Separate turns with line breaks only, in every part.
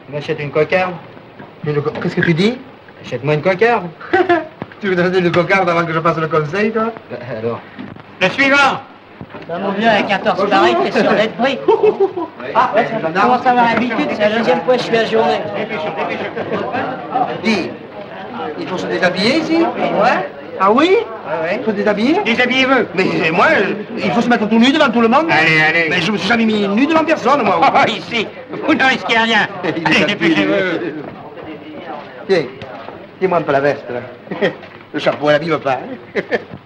Tu m'achètes une cocarde?
Qu'est-ce que tu dis?
Achète-moi une cocarde.
Tu veux donner une cocarde avant que je fasse le conseil, toi?
Alors. Le suivant!
Ben, mon vieux, avec un torse pareil, t'es sûr d'être pris. Ah, ouais, ça commence à avoir l'habitude, c'est la deuxième fois que je suis à journée.
Dis, il faut se déshabiller ici?
Ouais.
Ah oui?
Ouais.
Il faut se déshabiller?
Déshabillez-vous!
Mais moi, il faut se mettre tout nu devant tout le monde?
Allez, allez!
Mais je me suis jamais mis nu devant personne, moi.
Oh, ici! Vous n'en risquez rien! Allez, dépêchez-vous!
Tiens, tiens-moi un peu la veste, là. Le chapeau, elle n'abîme pas. Hein?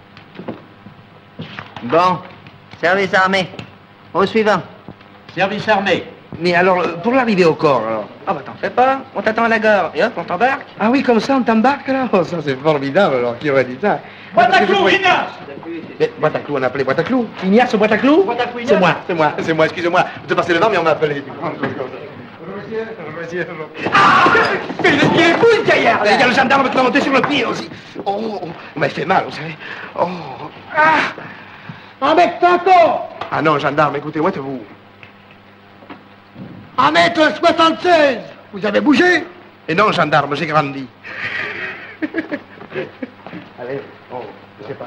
Bon, service armé. Au suivant.
Service armé.
Mais alors, pour l'arrivée au corps, alors?
Ah bah t'en fais pas, on t'attend à la gare, et hop, on t'embarque.
Ah oui, comme ça, on t'embarque, là? Oh, ça, c'est formidable, alors, qui aurait dit ça?
Boîte à clous, Ignace!
Mais, boîte à clous, on a appelé boîte à clous. Ignace, boîte à clous?
Boîte à clous,
C'est
Ignace.
moi, excusez-moi. Je te passais le nom, mais on m'a appelé. Ah! Mais il est fou, ce gaillard! Il y a le gendarme qui m'a monté sur le pied aussi. Oh, il m'a fait mal, vous savez. Oh!
Un mètre 50!
Ah non, gendarme, écoutez, où êtes-vous?
1m76! Vous avez bougé?
Et non, gendarme, j'ai grandi. Allez, oh, je sais pas.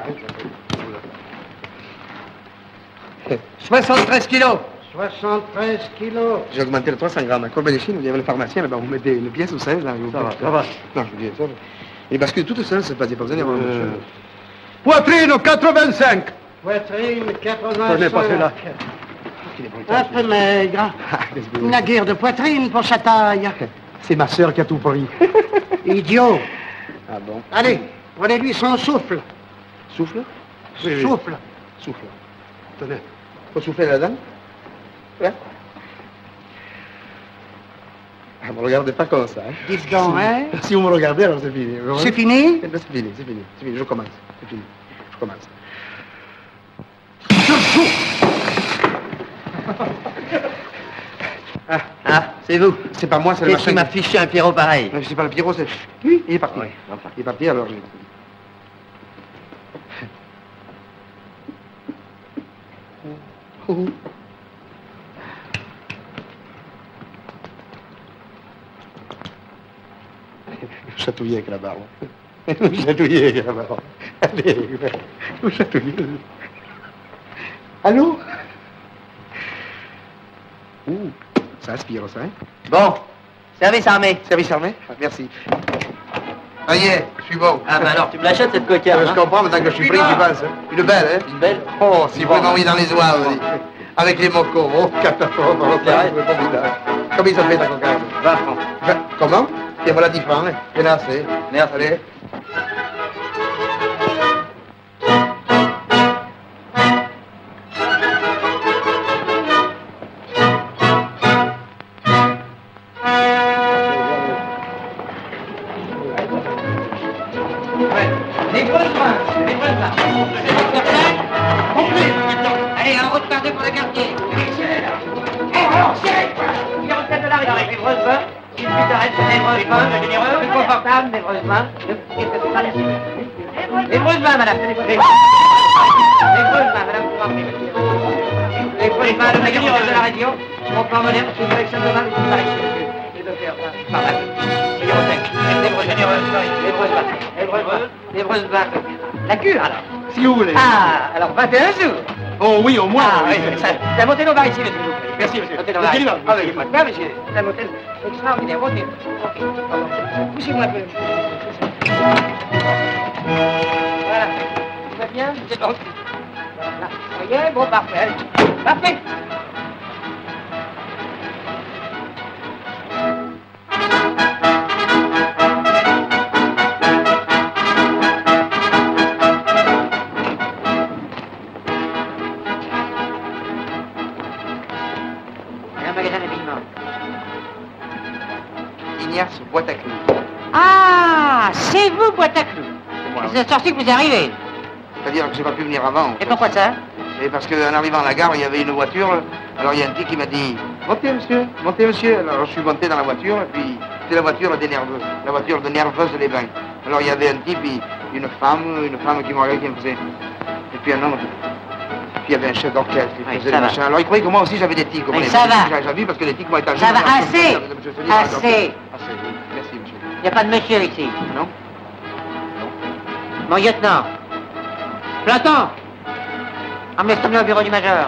Hein,
73 kilos!
73 kilos.
j'ai augmenté le 300 grammes. À Corbet-les-Chines, où il y avait le pharmacien, là-bas, vous mettez une pièce ou 16, là.
Ça va.
Non, je vous dis ça. Il bascule tout seul, c'est pas des besoin d'avoir monsieur.
Poitrine 85.
Poitrine, 85.
Je n'ai pas fait là.
Un peu maigre. Une guerre de poitrine pour sa taille.
C'est ma sœur qui a tout pris.
Idiot.
Ah bon?
Allez, prenez-lui son souffle.
Souffle?
Souffle.
Souffle. Tenez, faut souffler là-dedans? Ouais. Ah, ne me regardez pas comme ça, hein?
Dites donc, hein?
Si vous me regardez, alors c'est fini.
C'est fini?
C'est fini, je commence. C'est fini, je commence.
Ah, c'est vous.
C'est pas moi, c'est le
Qu'est-ce qui
machin.
m'a fiché un Pierrot pareil?
C'est pas le Pierrot, c'est... Lui, il est parti.
Oui, enfin.
Il est parti, alors... Oh. Chatouiller avec la barbe. Chatouiller avec la barbe. Allez, vous chatouillez. Allô? Ouh, ça aspire, ça, hein?
Bon, service armé.
Service armé? Ah, merci. Ça y est, je suis bon.
Ah ben alors, tu me l'achètes cette cocarde,
Je comprends, maintenant que je suis pris, j'y pense. Hein? Une belle, hein?
Une belle?
Oh, si vous m'envoyez dans les oies, vas-y. Avec les mocos, oh, catastrophe, c'est formidable. Combien ça fait ta cocarde?
20 francs.
Comment? Et voilà 10 francs, hein? C'est là, c'est.
Merci.
Allez.
Les grosses mains. Allez, en route par deux pour le quartier. Alors, il est rentré de l'arrêt avec les grosses mains. Il suffit d'arrêter les grosses mains, plus confortable, les grosses mains. Les grosses mains, madame. Les grosses mains, madame. Les grosses mains, le meilleur de la radio. Mon plan moderne, c'est une direction de main, c'est pareil. Les docteurs, par là. Les grosses mains. Les grosses mains. La cure, alors.
Si vous voulez.
Ah, alors 21 jours.
Oh oui, au moins.
Ah, oui, c'est un motel au bar ici, monsieur.
Merci, monsieur.
Motel au bar.
Monsieur,
Ah oui, pas monsieur. C'est un motel extraordinaire. Motel. Poussez-moi un peu. Voilà. Tout va bien? C'est bon. Voilà. Vous voyez? Bon, parfait. Allez. Parfait.
Ignace, boîte à clous.
Ah, c'est vous, boîte à clous.
Moi.
C'est sorti que vous arrivez.
C'est-à-dire que j'ai pas pu venir avant.
Et pourquoi ça?
Et parce qu'en arrivant à la gare, il y avait une voiture. Alors il y a un type qui m'a dit « Montez, monsieur, montez, monsieur ». Alors je suis monté dans la voiture, et puis c'est la voiture des nerveuses, la voiture de Nerveuse-les-Bains. Alors il y avait un type, une femme qui me regardait, qui me faisait... Et puis un homme qu'il y avait un chef d'orchestre qui
Oui,
faisait
ça
le
va.
machin. Alors il croyait que moi aussi j'avais des tics.
Oui, ça va.
J'avais jamais vu parce que les tics m'ont étagé.
Ça va, assez. Assez.
Assez, oui. Merci, monsieur.
Il n'y a pas de monsieur ici.
Non?
Mon lieutenant. Platon. Emmenez-le au bureau du major.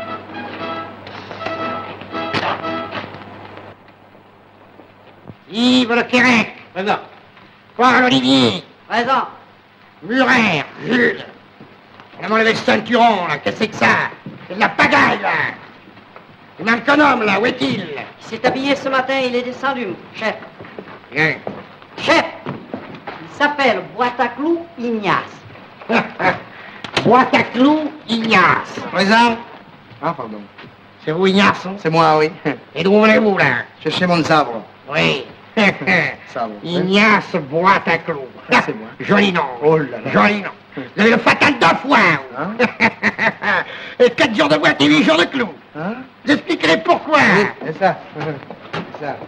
Yves Le Quérec. Présent. Paul Olivier.
Présent.
Murer. Jules. On a enlevé le ceinturon, là. Qu'est-ce que c'est que ça? C'est de la pagaille, là. Il manque un homme, là. Où est-il?
Il s'est habillé ce matin, il est descendu, chef.
Bien.
Chef, il s'appelle Boîte à clous Ignace.
Boîte à clous, Ignace.
Présent? Ah, pardon.
C'est vous, Ignace?
C'est moi, oui.
Et d'où venez-vous, là?
Cherchez mon sabre.
Oui.
Sabre.
Ignace Boîte à clous.
Ah, c'est moi.
Joli nom.
Oh là là.
Joli nom. Vous avez le fatal 2 fois.
Hein?
Et 4 jours de boîte et 8 jours de clous.
Hein?
J'expliquerai pourquoi.
Oui, c'est ça. C'est ça.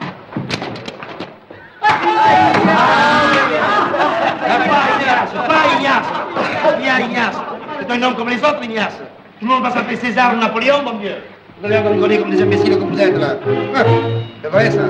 Pas Ignace. Bien Ignace. C'est un homme comme les autres, Ignace. Tout le monde va s'appeler César ou Napoléon, mon Dieu.
Vous allez rigoler comme des imbéciles que vous êtes, là. C'est vrai, ça.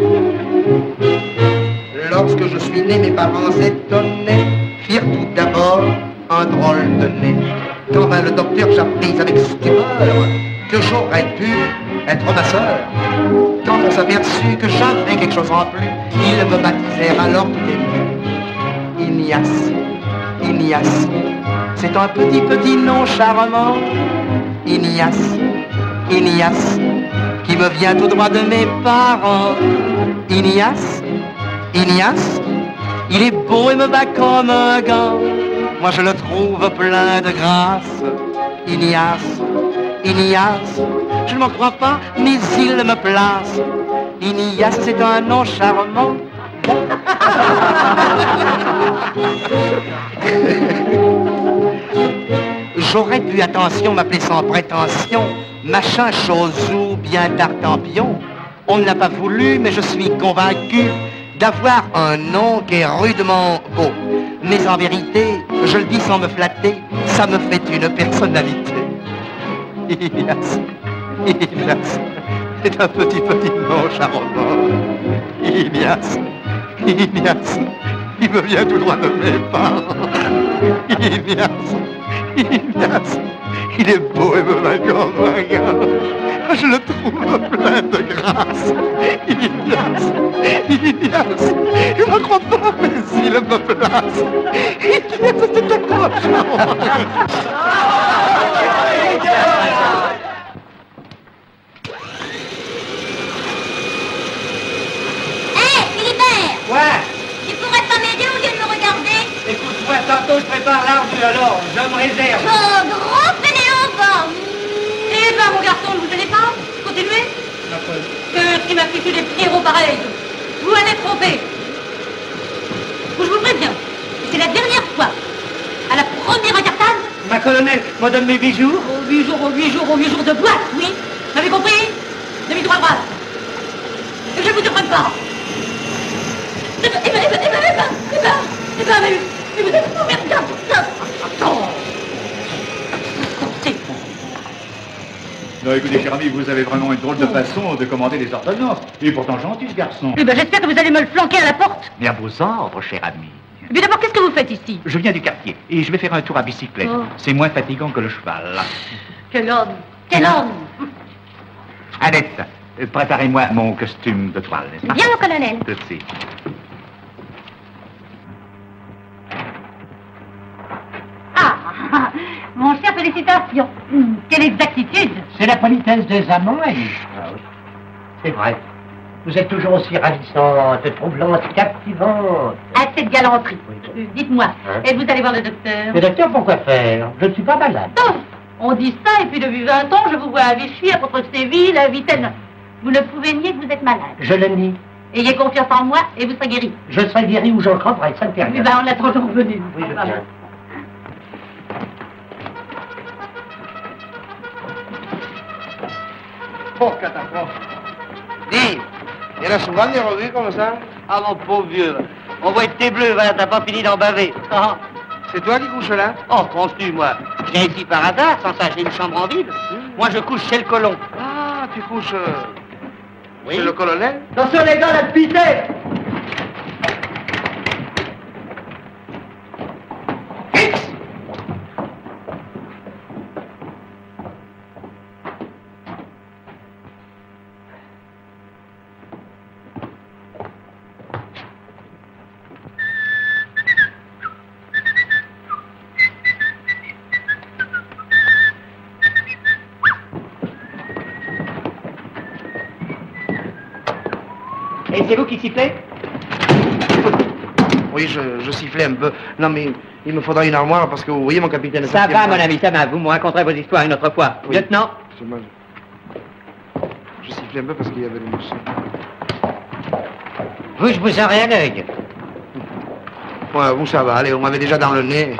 Lorsque je suis né, mes parents étonnés firent tout d'abord un drôle de nez. Quand vint le docteur, j'appris avec stupeur que j'aurais pu être ma sœur. Quand on s'aperçut que j'avais quelque chose en plus, ils me baptisèrent alors tout ému. Ignace, Ignace, c'est un petit nom charmant. Ignace, Ignace, qui me vient tout droit de mes parents. Ignace, Ignace, il est beau et me bat comme un gant. Moi je le trouve plein de grâce. Ignace, Ignace, je ne m'en crois pas, mais il me place. Ignace, c'est un nom charmant. J'aurais pu, attention, m'appeler sans prétention machin, chose ou bien tartampion. On ne l'a pas voulu, mais je suis convaincu d'avoir un nom qui est rudement beau. Mais en vérité, je le dis sans me flatter, ça me fait une personnalité. Ignace, Ignace, c'est un petit nom charmant. Ignace, Ignace, il me vient tout droit de mes parents. Ignace, Ignace, il est beau et me va comme un gars. Je le trouve plein de grâce. Ignace, Ignace, je ne crois pas, mais il me place. Ignace, c'est un grand charmant.
Ouais.
Tu pourrais pas m'aider au lieu de me regarder?
Écoute-moi, tantôt je prépare l'arbre, alors je me réserve.
Oh, gros fainéant! Eh ben, mon garçon, ne vous allez pas? Continuez. Qui m'a fichu des pierrots pareils? Vous allez tromper. Je vous préviens, c'est la dernière fois. À la première incartade.
Ma colonelle, me donne mes bijoux.
Aux 8 jours de boîte, oui. Vous avez compris? Demi-droit droite. Et je ne vous surprenne pas. Mais vous êtes formidable.
Non, écoutez, cher ami, vous avez vraiment une drôle de façon de commander des ordonnances. Il est pourtant gentil, ce garçon.
Eh ben, j'espère que vous allez me le flanquer à la porte.
Mais à vos ordres, cher ami.
Mais d'abord, qu'est-ce que vous faites ici?
Je viens du quartier et je vais faire un tour à bicyclette.
Oh.
C'est moins fatigant que le cheval.
Quel homme! Quel homme!
Annette, préparez-moi mon costume de toile, n'est-ce pas?
Bien, mon colonel.
Tout de suite.
Ah! Mon cher, félicitations! Quelle exactitude!
C'est la politesse des amants, Alice. Ah oui. C'est vrai. Vous êtes toujours aussi ravissante, troublante, captivante.
Assez de galanterie. Dites-moi,
Hein?
et vous allez voir le docteur?
Le docteur, pourquoi faire? Je ne suis pas malade.
Non! On dit ça, et puis depuis 20 ans, je vous vois à Vichy, à Contre-Séville, à Vitenne. Vous ne pouvez nier que vous êtes malade.
Je le nie.
Ayez confiance en moi, et vous serez guéri.
Je serai guéri ou j'en creverai, ça ne fait
Eh
rien.
ben, on l'a toujours venu.
Oui, je viens.
Oh, catastrophe. Dis, il y en a souvent des revues comme ça?
Ah, mon pauvre vieux. On voit que t'es bleu, voilà, t'as pas fini d'en baver. Ah,
C'est toi qui couches là?
oh, penses-tu, moi? Je viens ici par hasard, sans ça j'ai une chambre en ville. Moi je couche chez le colon.
Ah, tu couches
Oui.
chez le colonel?
Attention les gars, la pité. Et c'est vous qui sifflez?
Oui, je sifflais un peu. Non, mais il me faudra une armoire parce que vous voyez, mon capitaine...
Ça va, mon ami, ça va. Vous me raconterez vos histoires une autre fois.
Oui.
Lieutenant?
Je sifflais un peu parce qu'il y avait le morceau.
Vous, je vous aurai à l'œil.
Ouais, vous, ça va. Allez, on m'avait déjà dans le nez.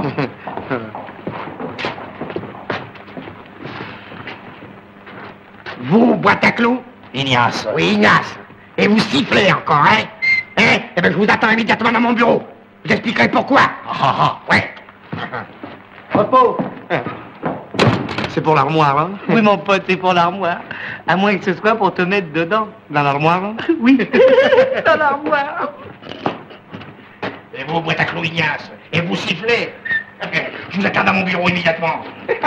Vous, boîte à clous?
Ignace.
Oui, Ignace. Et vous sifflez encore, hein? Hein? Eh bien, je vous attends immédiatement dans mon bureau. Je vous expliquerai pourquoi. Ouais.
Repos.
C'est pour l'armoire, hein?
Oui, mon pote, c'est pour l'armoire. À moins que ce soit pour te mettre dedans.
Dans l'armoire, hein?
Oui, dans l'armoire.
Et vous, boîte à clous, Ignace. Et vous sifflez. Je vous attends dans mon bureau immédiatement.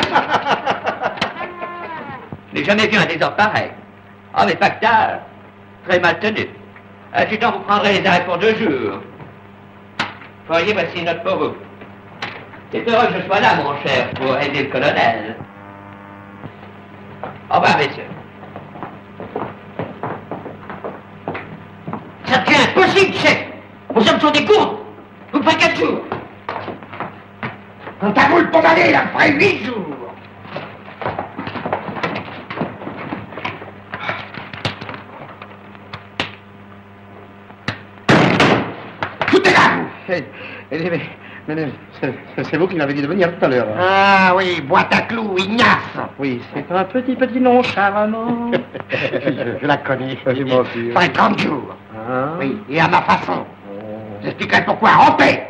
Je n'ai jamais vu un désordre pareil. Ah, mais Pactard, très mal tenu. Du temps, vous prendrez les arrêts pour 2 jours. Voyez, voici une note pour vous. C'est heureux que je sois là, mon cher, pour aider le colonel. Au revoir, messieurs. Ça devient impossible, chef. Vos hommes sont des gourdes. Vous ferez 4 jours.
On t'a le condamné, là, après 8 jours.
Mais c'est vous qui m'avez dit de venir tout à l'heure.
Ah oui, boîte à clous, Ignace.
Oui, c'est un petit nom charmant.
Je la connais.
Moi aussi.
Ça fait 30 jours.
Ah.
Oui, et à ma façon. J'expliquerai pourquoi. En paix.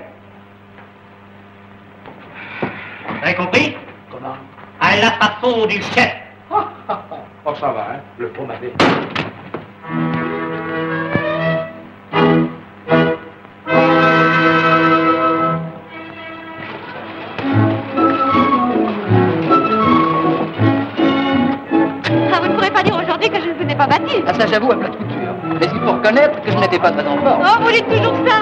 Vous avez compris? Comment? À la façon du chef.
Oh, ça va, hein? Le pommadier.
Ah, vous ne pourrez pas dire aujourd'hui que je ne vous ai pas battu.
Ah, ça, j'avoue, à plat de couture. Mais il faut reconnaître que je n'étais pas très en forme.
Oh, vous dites toujours ça.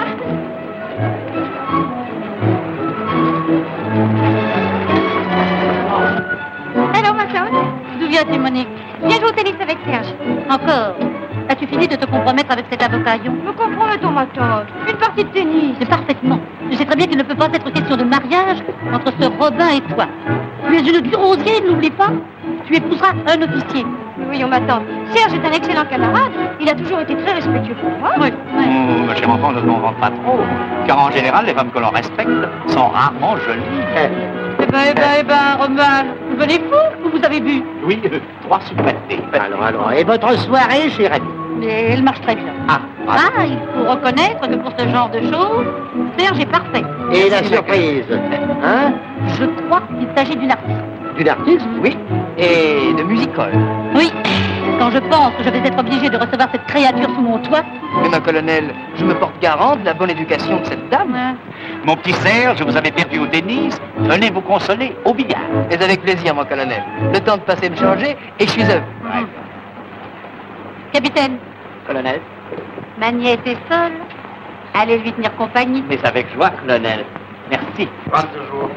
Alors, ma soeur, d'où viens-tu, Monique? Viens jouer au tennis avec Serge. Encore? As-tu fini de te compromettre avec cet avocat Yon? Me compromettons, ma tante. Une partie de tennis. C'est parfaitement. Je sais très bien qu'il ne peut pas être question de mariage entre ce Robin et toi. Tu es une dure rosière, n'oublie pas. Tu épouseras un officier. Voyons, ma tante. Serge est un excellent camarade. Il a toujours été très respectueux pour moi. Oui.
Oh, ma chère enfant, ne t'en vante pas trop. Car en général, les femmes que l'on respecte sont rarement jolies.
Eh ben, Robin, vous venez fou, vous avez bu.
Oui, 3 supplétés.
Alors, et votre soirée, chérie?
Mais elle marche très bien. Ah, il faut reconnaître que pour ce genre de choses, Serge est parfait.
Et la surprise? Hein?
Je crois qu'il s'agit d'une artiste.
D'une artiste? Oui. Et de musical?
Oui. Quand je pense que je vais être obligée de recevoir cette créature sous mon toit.
Mais ma colonel, je me porte garant de la bonne éducation de cette dame.
Mon petit Serge, vous avez perdu au tennis. Venez vous consoler au billard.
Mais avec plaisir, mon colonel. Le temps de passer me changer et je suis heureux.
Capitaine,
Colonel?
ma nièce est seule. Allez lui tenir compagnie.
Mais avec joie, colonel. Merci.
30 jours.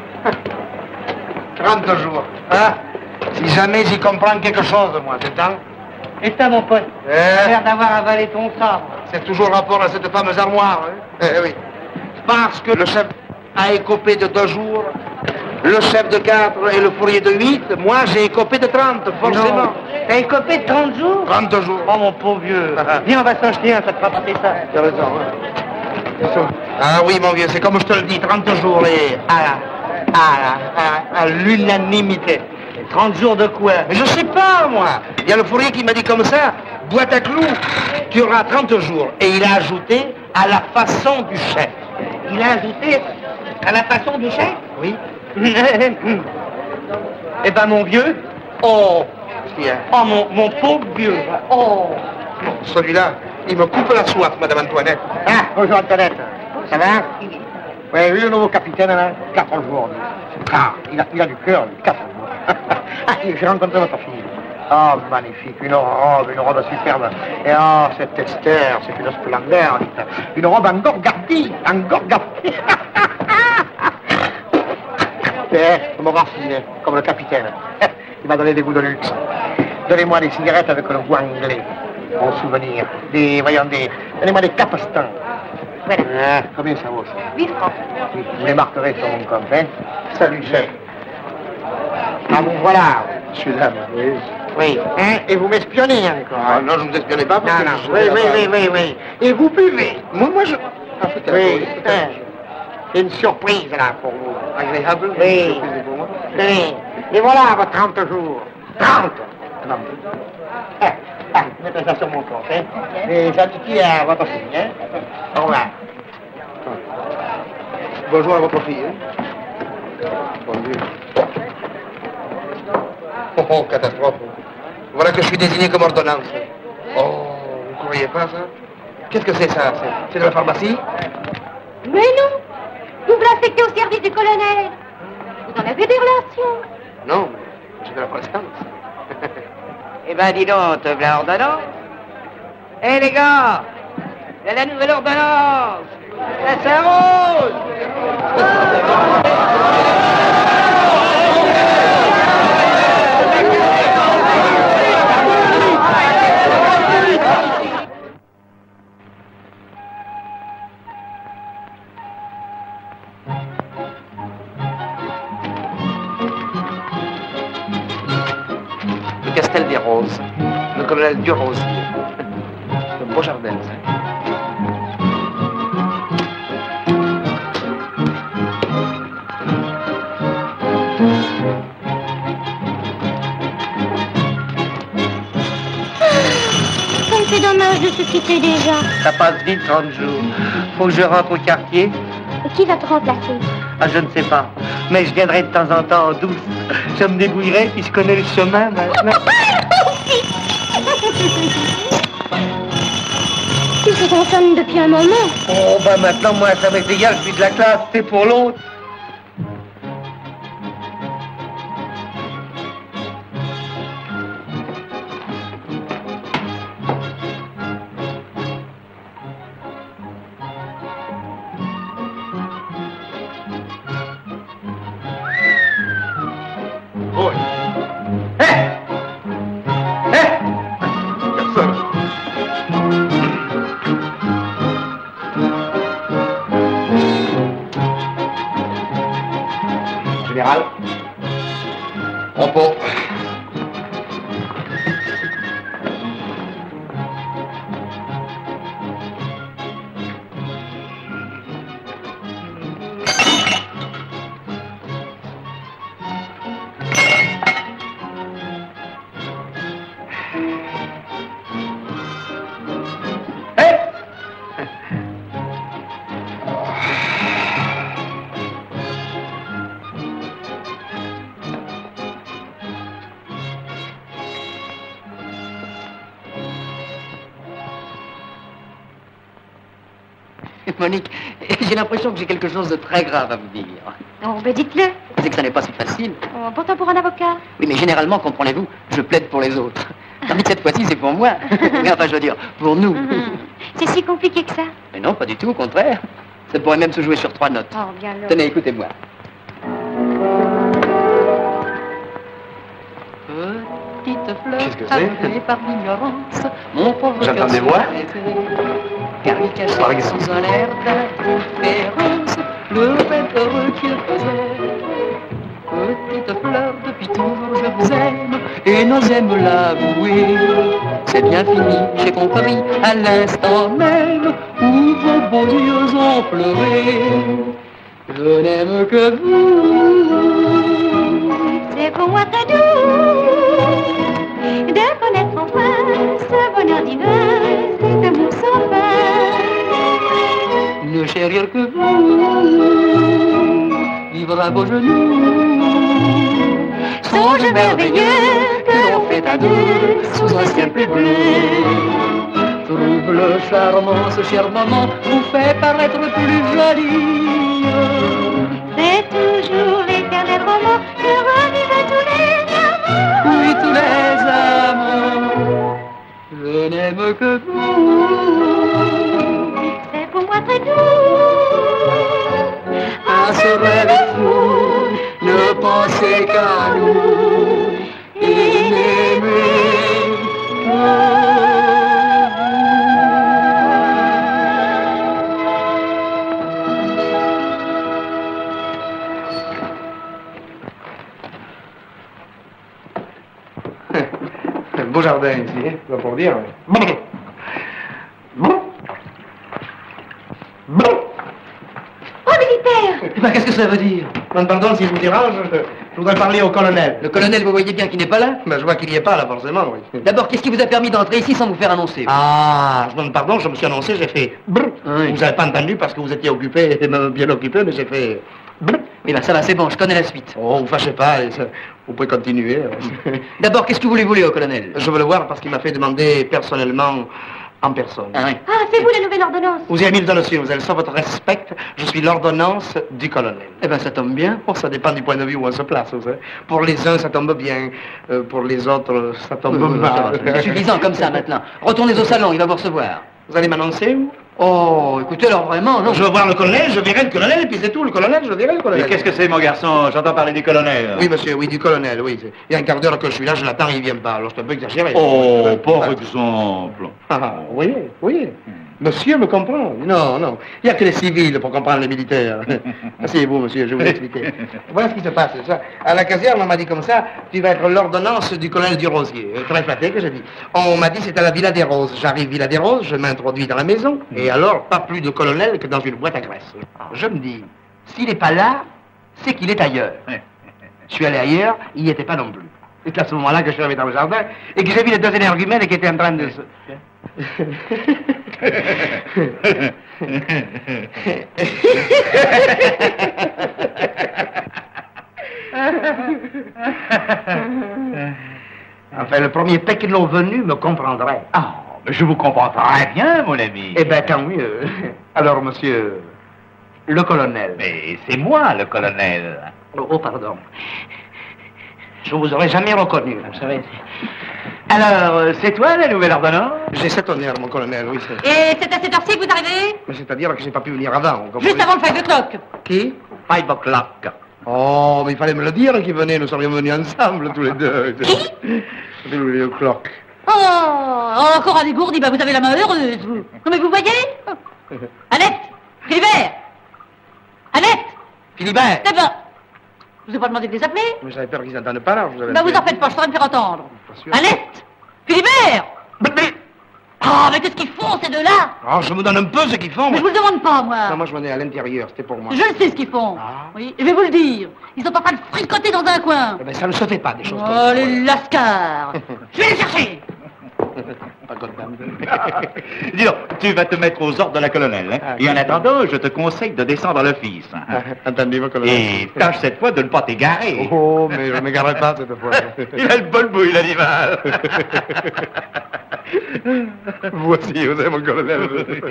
30 jours. Hein? Si jamais j'y comprends quelque chose, moi, c'est temps.
Et ça, mon pote?
Eh,
L'air d'avoir avalé ton sabre.
c'est toujours rapport à cette fameuse armoire, hein? Eh oui. Parce que le chef a écopé de 2 jours, le chef de 4 et le fourrier de 8, moi j'ai écopé de 30, forcément.
T'as écopé de 30 jours?
30 jours.
Oh, mon pauvre vieux. Viens, on va s'en jeter un, ça te fera passer ça.
Tu as raison, hein? Ah oui, mon vieux, c'est comme je te le dis, 30 jours et à l'unanimité.
30 jours de quoi?
Mais je sais pas, moi. Il y a le fourrier qui m'a dit comme ça, boîte à clous, tu auras 30 jours. Et il a ajouté à la façon du chef.
Il a ajouté à la façon du chef?
Oui.
Eh ben, mon vieux. Oh. Oh, mon pauvre vieux. Oh.
Non, celui-là, il me coupe la soif, Madame Antoinette.
Ah, bonjour Antoinette. Ça va? Oui, vu le nouveau capitaine, là, 4 jours. Ah, il a du cœur, 4 jours. Ah, j'ai rencontré votre fille. Oh, magnifique, une robe superbe. Et oh, cette Esther, c'est une splendeur. Une robe encore gardie, Comme raffiné, comme le capitaine. Il m'a donné des goûts de luxe. Donnez-moi des cigarettes avec le goût anglais. Mon souvenir. Donnez-moi des capestans. Voilà. Ah, combien ça vaut, ça?
8 francs.
Oui, vous les marquerez sur mon compte, hein? Salut, chef. Ah, vous voilà.
Je suis là, oui.
Oui, hein? Et vous m'espionnez encore.
Ah, non, je ne vous espionnais pas parce que je suis
Oui. Et vous buvez.
Moi, je... Ah, peut-être.
Oui, hein. C'est une surprise, là, pour vous.
Agréable.
Oui.
Surprise pour moi.
Tenez. Et voilà vos 30 jours. 30. Mettez ça sur mon compte, hein? Les amitiés à votre fille, hein? Au revoir.
Bonjour à votre fille. Hein? Bon Dieu. Oh, catastrophe. Voilà que je suis désigné comme ordonnance. Oh, vous ne croyez pas ça? Qu'est-ce que c'est ça? C'est de la pharmacie?
Mais non, vous vous l'affectez au service du colonel. Vous en avez des relations.
Non, j'ai de la prestance.
Eh ben, dis donc, te voilà ordonnance. Eh, les gars, c'est la nouvelle ordonnance. La Saint-Rose.
Le Castel des Roses, le colonel Durosier, le beau jardin.
Comme c'est dommage de se quitter déjà.
Ça passe vite, 30 jours. Faut que je rentre au quartier.
Et qui va te remplacer?
Ah, je ne sais pas. Mais je viendrai de temps en temps en douce. Je me débrouillerai, puis je connais le chemin maintenant.
Tu se consommes depuis un moment.
Oh, ben maintenant, moi, ça m'est égal, je suis de la classe, c'est pour l'autre.
Général. Repos.
Monique, j'ai l'impression que j'ai quelque chose de très grave à vous dire.
Oh, ben dites-le.
C'est que ça n'est pas si facile.
Oh, pourtant pour un avocat.
Oui, mais généralement, comprenez-vous, je plaide pour les autres. Tandis que cette fois-ci, c'est pour moi. Mais enfin, je veux dire, pour nous.
C'est si compliqué que ça?
Mais non, pas du tout, au contraire. Ça pourrait même se jouer sur 3 notes.
Oh, bien alors.
Tenez, écoutez-moi. Petite fleur,
Qu'est-ce que c'est?
aveuglée par l'ignorance, mon pauvre
J'entends
cœur
des voix.
car il cachait sous un air d'indifférence le rêve heureux qu'il faisait. Petite fleur, depuis toujours je vous aime et n'osais me l'avouer. C'est bien fini, j'ai compris à l'instant même où vos beaux yeux ont pleuré. Je n'aime que vous.
C'est pour moi très doux de connaître enfin ce bonheur divin, cet amour sans fin.
Ne chérir que vous, vivre à vos genoux, songe merveilleux que l'on fait à deux sous un ciel plus bleu. Trouble charmant, ce cher moment vous fait paraître plus jolie.
C'est toujours l'éternel roman que revivent tous les amants.
Oui, tous les amants. Je n'aime que vous.
C'est pour moi très doux.
À ce rêve fou, ne pensez qu'à nous et n'aimez que
Beau jardin ici, hein, tu vas pour dire.
Oh, militaire!
Eh ben, qu'est-ce que ça veut dire? Pardon, si je vous dérange, je voudrais parler au colonel.
Le colonel, vous voyez bien qu'il n'est pas là?
Ben, je vois qu'il n'y est pas là, forcément, oui.
D'abord, qu'est-ce qui vous a permis d'entrer ici sans vous faire annoncer?
Ah, je demande pardon, je me suis annoncé, j'ai fait brr.
Oui.
Vous n'avez pas entendu parce que vous étiez occupé, même bien occupé, mais j'ai fait brr.
Oui, ben ça va, c'est bon, je connais la suite.
Oh, vous fâchez pas, vous pouvez continuer.
D'abord, qu'est-ce que vous lui voulez au colonel?
Je veux le voir parce qu'il m'a fait demander personnellement, en personne.
Ah oui.
Ah, c'est vous la nouvelle ordonnance.
Vous y avez mis le doigt dessus, vous avez sans votre respect, je suis l'ordonnance du colonel.
Eh ben, ça tombe bien.
Bon, ça dépend du point de vue où on se place, vous savez. Pour les uns, ça tombe bien, pour les autres, ça tombe mal.
C'est suffisant comme ça maintenant. Retournez au salon, il va vous recevoir.
Vous allez m'annoncer où?
Oh, écoutez, alors vraiment, non.
Je veux voir le colonel, je verrai le colonel, et puis c'est tout, le colonel, je verrai le colonel.
Mais qu'est-ce que c'est, mon garçon? J'entends parler du colonel.
Oui, monsieur, oui, du colonel, oui. Il y a un quart d'heure que je suis là, je l'attends, il vient pas. Alors, c'est un peu exagéré.
Oh, par exemple.
Ah, oui, oui. Monsieur me comprend. Non, non. Il n'y a que les civils pour comprendre les militaires. Asseyez-vous, monsieur, je vais vous expliquer. Voilà ce qui se passe, c'est ça. À la caserne, on m'a dit comme ça, tu vas être l'ordonnance du colonel du Rosier. Très flatté que j'ai dit. On m'a dit c'est à la Villa des Roses. J'arrive Villa des Roses, je m'introduis dans la maison, et alors, pas plus de colonel que dans une boîte à graisse. Je me dis, s'il n'est pas là, c'est qu'il est ailleurs. Je suis allé ailleurs, il n'y était pas non plus. C'est à ce moment-là que je suis arrivé dans le jardin et que j'ai vu les deux énergumènes qui étaient en train de se... Enfin, le premier pet qui l'ont venu me comprendrait.
Ah, mais je vous comprends très bien, mon ami.
Eh bien, tant mieux. Alors, monsieur, le colonel.
Mais c'est moi, le colonel.
Oh, pardon. Je vous aurais jamais reconnu, vous savez.
Alors, c'est toi, la nouvelle ordonnance?
J'ai cet honneur, mon colonel, oui, c'est...
Et c'est à cette heure-ci que vous arrivez?
Mais c'est-à-dire que j'ai pas pu venir avant, vous comprenez?
Juste avant le 5 o'clock.
Qui?
5 o'clock.
Oh, mais il fallait me le dire qu'il venait, nous serions venus ensemble, tous les deux.
Qui?
Le clock.
Oh, encore un dégourdi, bah vous avez la main heureuse, vous. Non mais vous voyez? Annette! Philibert! Annette!
Philibert!
Eh ben, je vous ai pas demandé de les appeler?
Mais j'avais peur qu'ils n'entendent pas là, je vous avais...
Ben vous en faites pas, je saurais me faire entendre.
Pas sûr.
Annette! Philibert! Ah, mais qu'est-ce qu'ils font, ces deux-là?
Oh, je me donne un peu ce qu'ils font,
Mais je
moi.
vous le demande pas, moi.
Non, moi, je venais à l'intérieur, c'était pour moi.
Je le sais ce qu'ils font.
Ah.
Oui, je vais vous le dire. Ils sont en train de fricoter dans un coin.
Eh ben, ça ne se fait pas, des choses comme
Oh,
ça.
les lascars. Je vais les chercher.
Pas content.
Dis donc, tu vas te mettre aux ordres de la colonelle, hein?
Ah,
Et en attendant, je te conseille de descendre à l'office. Hein?
Entendez-vous, colonel?
Et tâche cette fois de ne pas t'égarer.
Oh, mais je ne m'égarerai pas cette fois.
Il a le bol bouille, l'animal.
Voici, vous avez mon colonel.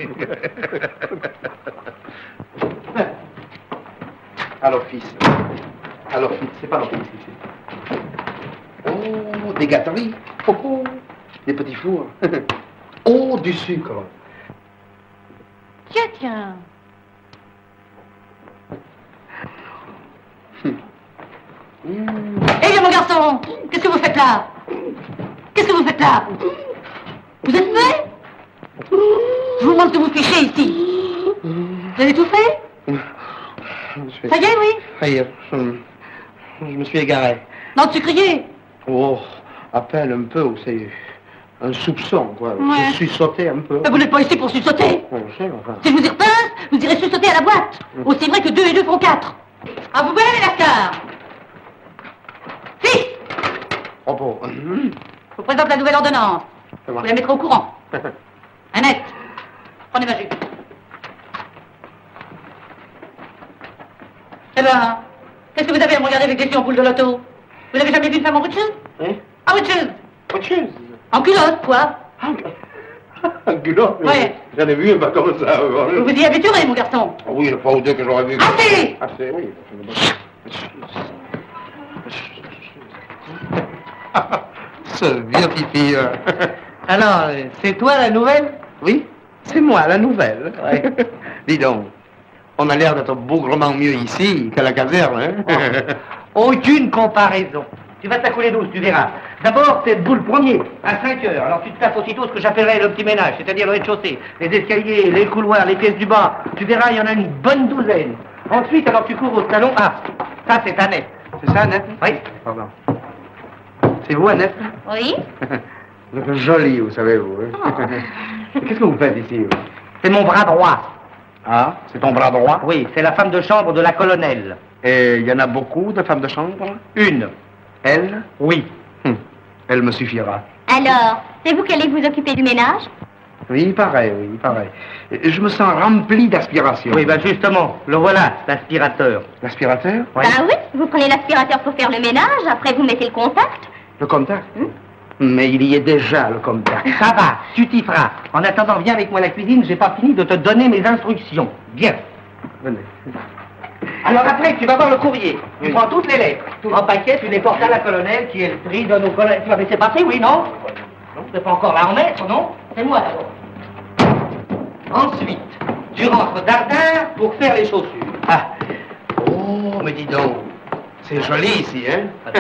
À l'office. À l'office, c'est pas l'office ici. Oh, des gâteries. Oh, oh, des petits fours. Oh, du sucre.
Tiens, tiens. Eh bien, mon garçon, qu'est-ce que vous faites là? Qu'est-ce que vous faites là? Vous êtes fait? Je vous demande que vous fichez ici. Vous avez tout fait? Ça y est, oui?
Ça y est, je me suis égaré.
Non, tu criais.
Oh, à peine un peu, c'est un soupçon, quoi.
Ouais.
Je suis sauté un peu.
Mais vous n'êtes pas ici pour sursauter.
Oh, je sais, enfin.
Si je vous y repince, vous irez sursauter à la boîte. Aussi vrai que 2 et 2 font 4. Ah, vous voyez les lascars? Fils,
Propos.
je vous présente la nouvelle ordonnance.
Ça
Vous
va.
la mettrez au courant. Annette, prenez ma jupe. Eh ben, qu'est-ce que vous avez à me regarder avec des yeux en boule de loto? Vous n'avez jamais vu une femme en britcheuse?
Hein?
En britcheuse?
Autre chose.
En culotte, quoi?
En culotte?
Ouais.
J'en ai vu, pas comme ça.
Vous vous y habituerez, mon garçon.
Oui, le fois ou deux que j'aurais vu.
Assez!
Assez, oui.
Ce vieux pipi.
Alors, c'est toi la nouvelle?
Oui, c'est moi, la nouvelle. Ouais. Dis donc, on a l'air d'être bougrement mieux ici qu'à la caserne, hein?
Aucune comparaison. Tu vas t'accouler douce, tu verras. D'abord, t'es debout le premier, à 5 heures. Alors tu te tapes aussitôt ce que j'appellerais le petit ménage, c'est-à-dire le rez-de-chaussée, les escaliers, les couloirs, les pièces du bas. Tu verras, il y en a une bonne douzaine. Ensuite, alors tu cours au salon. Ah, ça c'est Annette.
C'est ça, Annette?
Oui.
Pardon. C'est vous, Annette?
Oui?
Vous êtes jolie, vous savez, vous. Hein? Qu'est-ce que vous faites ici, vous?
C'est mon bras droit.
Ah, c'est ton bras droit?
Oui, c'est la femme de chambre de la colonelle.
Et il y en a beaucoup de femmes de chambre?
Une.
Elle?
Oui.
Elle me suffira.
Alors, c'est vous qui allez vous occuper du ménage?
Oui, pareil, oui, pareil. Je me sens rempli d'aspiration.
Oui, ben justement, le voilà, l'aspirateur.
L'aspirateur?
Oui.
Bah oui, vous prenez l'aspirateur pour faire le ménage, après vous mettez le contact.
Le contact? Mais il y est déjà, le contact.
Ça va, tu t'y feras. En attendant, viens avec moi à la cuisine, j'ai pas fini de te donner mes instructions. Viens.
Venez.
Alors après, tu vas voir le courrier. Tu prends toutes les lettres. En paquet, tu les portes à la colonelle qui est le prix de nos collègues. Tu vas laisser passer, oui, non? Non, tu peux pas encore la remettre, non? C'est moi d'abord. Ensuite, tu rentres d'Ardin pour faire les chaussures.
Ah. Oh, mais dis donc. C'est joli ici, hein?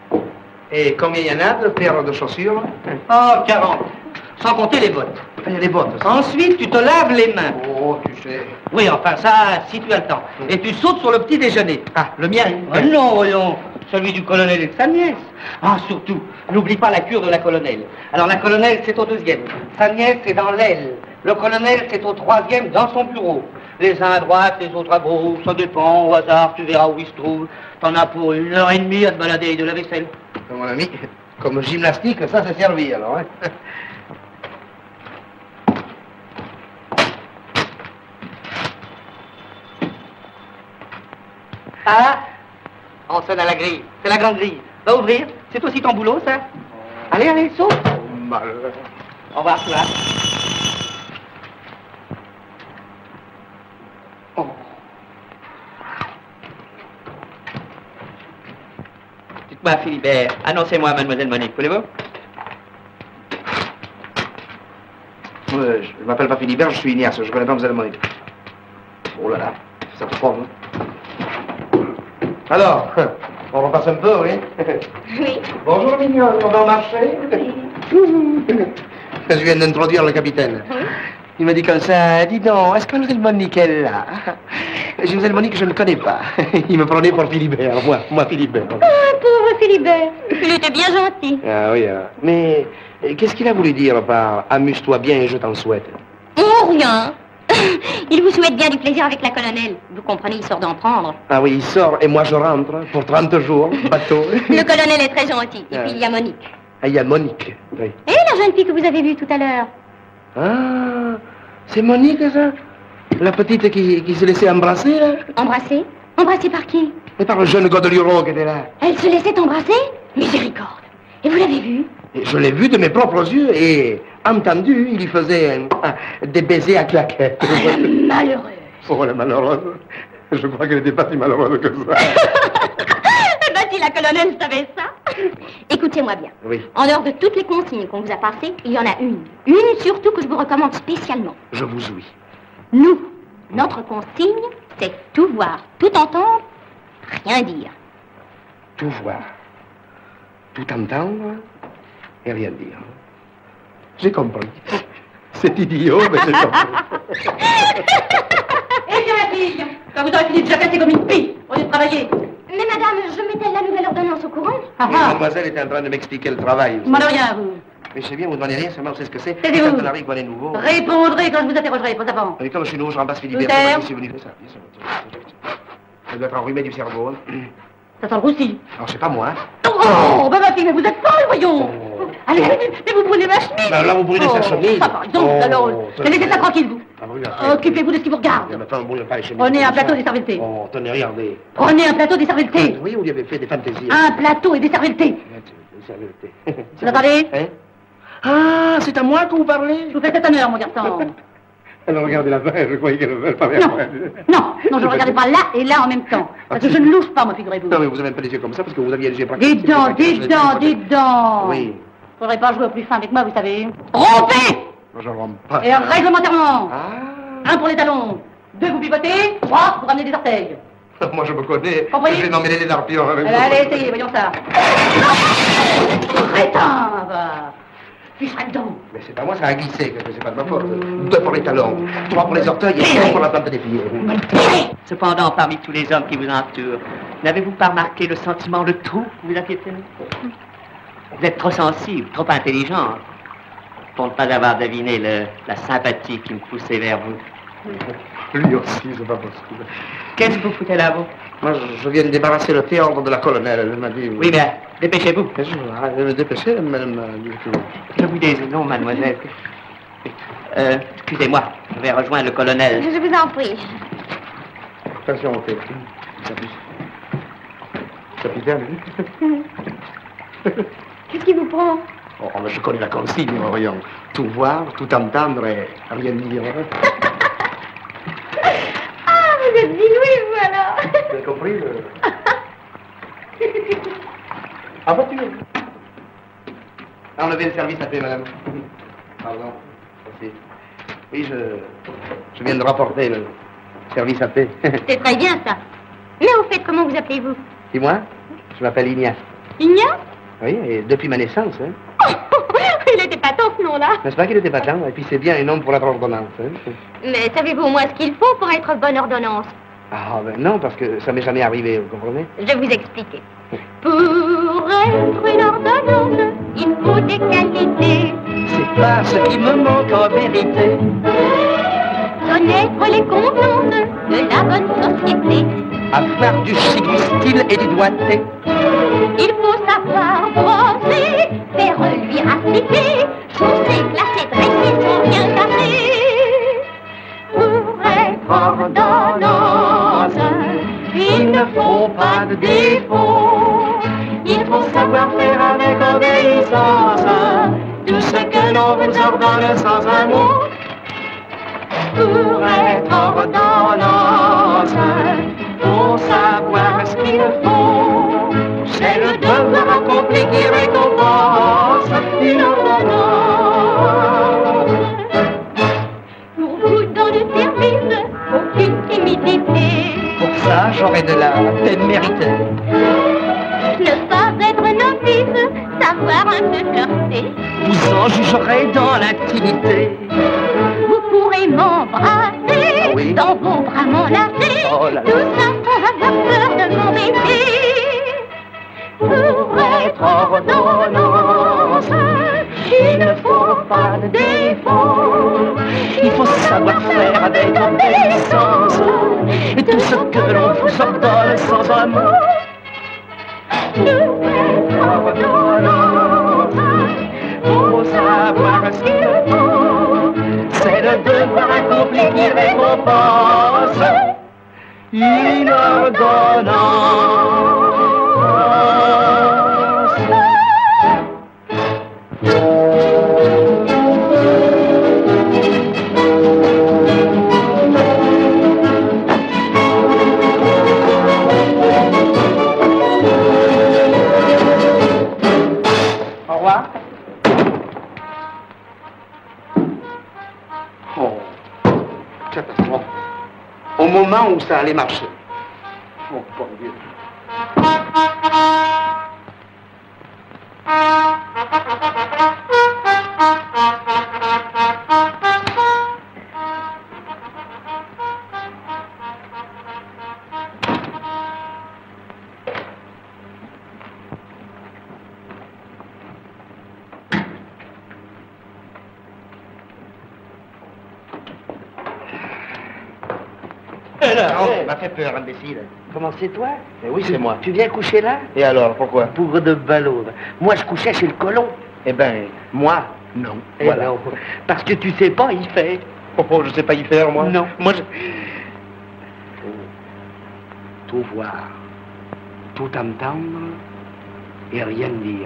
Et combien il y en a de paires de chaussures?
Oh, 40. Sans compter les bottes.
Il y a les bottes. Ça.
Ensuite, tu te laves les mains.
Oh, tu sais.
Oui, enfin ça, si tu as le temps. Et tu sautes sur le petit déjeuner.
Ah, le mien?
Oh non, voyons, celui du colonel et de sa nièce. Ah, surtout, n'oublie pas la cure de la colonelle. Alors la colonelle, c'est au 2e. Sa nièce, c'est dans l'aile. Le colonel, c'est au 3e, dans son bureau. Les uns à droite, les autres à gauche, ça dépend, au hasard, tu verras où ils se trouvent. T'en as pour 1h30 à te balader avec de la vaisselle.
Mon ami, comme gymnastique, ça c'est servi alors, hein?
Ah, on sonne à la grille. C'est la grande grille. Va ouvrir. C'est aussi ton boulot, ça. Allez, allez, saute.
Malheur.
Au revoir, toi. Oh. Dites-moi, Philibert, annoncez-moi Mademoiselle Monique, voulez-vous?
Je m'appelle pas Philibert, je suis Ignace, je connais pas Mademoiselle Monique. Oh là là, ça te forme. Alors, on repasse un peu, oui?
Oui.
Bonjour, mignonne, on va au marché? Je viens d'introduire le capitaine.
Oui.
Il m'a dit comme ça, dis donc, est-ce que Mademoiselle Monique est là? J'ai Mademoiselle Monique, je ne connais pas. Il me prenait pour Philibert, moi Philibert.
Ah, pauvre Philibert. Il était bien gentil.
Ah oui, mais qu'est-ce qu'il a voulu dire par « amuse-toi bien et je t'en souhaite » ?
Oh, rien. Il vous souhaite bien du plaisir avec la colonelle. Vous comprenez, il sort d'en prendre.
Ah oui, il sort et moi je rentre pour 30 jours, bateau.
Le colonel est très gentil. Et puis il y a Monique.
Ah, il y a Monique, oui.
Et la jeune fille que vous avez vue tout à l'heure?
Ah, c'est Monique, ça? La petite qui se laissait embrasser, là?
Embrassée? Embrassée par qui?
Et par le jeune Godeliuro qui était là.
Elle se laissait embrasser? Miséricorde. Et vous l'avez vue?
Et je l'ai vu de mes propres yeux et entendu, il y faisait des baisers à claquettes.
Malheureuse.
Oh, la malheureuse. Je crois qu'elle n'était pas si malheureuse que ça.
Eh ben, si la colonelle savait ça. Écoutez-moi bien.
Oui.
En dehors de toutes les consignes qu'on vous a passées, il y en a une. Une surtout que je vous recommande spécialement.
Je vous ouïs.
Nous, notre consigne, c'est tout voir, tout entendre, rien dire.
Tout voir, tout entendre et rien dire. J'ai compris. C'est idiot, mais j'ai compris.
Eh bien, la fille, quand vous aurez fini de jacasser comme une pie, on est travailler. Mais madame, je mettais la nouvelle ordonnance au courant.
Mademoiselle était en train de m'expliquer le travail.
Moi, de rien, vous.
Mais c'est bien, vous ne demandez rien, seulement vous savez ce que c'est.
Taisez-vous.
Quand on arrive, on est nouveau.
Répondrez quand je vous interrogerai, pas avant.
Et comme je suis nouveau, je remplace Philibert.
Luther.
C'est si vous venez ça. Ça doit être enrhumé du cerveau. Hein.
Ça sent le roussi.
Alors, c'est pas moi. Hein.
Oh, bah ma fille, mais vous êtes folle, voyons. Allez, allez, mais vous brûlez ma chemise.
Ben, là, vous brûlez sa chemise.
Ça, par exemple,
Oh,
alors.
ça-
Mais laissez ça tranquille, vous.
Ah, oui, après,
Occupez-vous de ce qui vous regarde.
mais attends, bon, il n'y a pas les chemises
Prenez
comme
un plateau
ça.
des cerveletés.
Oh, tenez, regardez.
Prenez un plateau des cerveletés.
Oui, on lui avait fait des fantaisies.
Un plateau et des cerveletés.
Des cerveletés.
Vous entendez?
Hein? Ah, c'est à moi que vous parlez?
Je vous fais cet honneur, mon garçon.
Alors, regardez la veille, je croyais qu'elle ne veut pas bien.
Non, je ne regardais pas là et là en même temps. Parce que je ne louche pas, moi, figurez-vous.
Non, mais vous avez pas les yeux comme ça parce que vous aviez les yeux pratiques.
Dites donc.
Oui.
Faudrait pas jouer au plus fin avec moi, vous savez. Rompez!
Je ne romps pas.
Et réglementairement.
Ah.
1 pour les talons, 2 vous pivotez, 3 vous ramenez des orteils.
Moi, je me connais.
Compris?
Je vais m'emmener les arpillons avec vous.
Allez, essayez, voyons ça. Rétendre! Ficherait le dos.
Mais c'est pas moi, ça a glissé, que c'est pas de ma faute. 2 pour les talons, 3 pour les orteils et 4 pour la plante des pieds.
Cependant, parmi tous les hommes qui vous entourent, n'avez-vous pas remarqué le sentiment de trou que vous aviez tenu? Vous êtes trop sensible, trop intelligent, pour ne pas avoir deviné la sympathie qui me poussait vers vous.
Lui aussi, c'est pas possible.
Qu'est-ce que vous foutez là, vous?
Moi, je viens de débarrasser le théâtre de la colonelle. Elle m'a dit...
Oui, mais dépêchez-vous.
Je vais me dépêcher, madame.
Je vous dis non, mademoiselle. Excusez-moi, je vais rejoindre le colonel.
Je vous en prie.
Attention, on fait. Capitaine.
Qu'est-ce qui vous prend?
Oh, mais je connais la consigne, voyons. Tout voir, tout entendre et rien dire.
Ah, vous êtes inouï, vous, alors.
Vous avez compris Ah, voiture. Enlevez le service à paix, madame. Pardon. Merci. Oui, je viens de rapporter le service à paix.
C'est très bien, ça. Mais au fait, comment vous appelez-vous?
Dis-moi, je m'appelle Ignace.
Ignace?
Oui, et depuis ma naissance, hein.
Il n'était pas tant, ce nom-là.
N'est-ce pas qu'il était pas tant? Et puis c'est bien un nom pour la ordonnance, hein.
Mais savez-vous au moins ce qu'il faut pour être bonne ordonnance?
Ah, ben non, parce que ça m'est jamais arrivé, vous comprenez?
Je vais vous expliquer. Pour être une ordonnance, il faut des qualités.
C'est pas ce qui me manque en vérité.
Connaître les convenances de la bonne société.
Avoir du chic, du style et du doigté.
Il faut savoir brosser, faire reluire, appliquer, chausser, classer, dresser, sont bien tassés. Pour être ordonnance, il ne faut pas de défaut. Il faut savoir faire avec obéissance tout ce que l'on vous ordonne sans un mot. Pour être ordonnance, faut savoir ce qu'il faut. C'est le devoir accompli qui récompense une ordonnance. Pour vous donner service, aucune timidité.
Pour ça, j'aurais de la témérité.
Ne pas être novice, savoir un peu flirter.
Vous en jugerez dans l'intimité.
Vous pourrez m'embrasser,
Ah oui.
dans vos bras m'enlacer.
Oh là là.
Tout ça sans avoir peur de m'embêter. Pour être ordonnance, il ne faut pas de défaut.
Il faut savoir faire avec obéissance et tout ce que l'on vous ordonne sans un mot.
Pour être ordonnance, faut savoir ce qu'il faut.
C'est le devoir accompli qui récompense une ordonnance.
Au revoir. Oh, catastrophe. Au moment où ça allait marcher. Oh, bon Dieu.
Non, tu m'as fait peur, imbécile.
Comment c'est toi? Eh oui, c'est moi.
Tu viens coucher là?
Et alors, pourquoi?
Bourre de ballot. Moi, je couchais chez le colon.
Eh ben, moi, non.
Eh
Voilà.
non, parce que tu sais pas, il fait.
Oh, je sais pas y faire, moi.
Non.
Moi, je...
Tout voir, tout entendre et rien dire.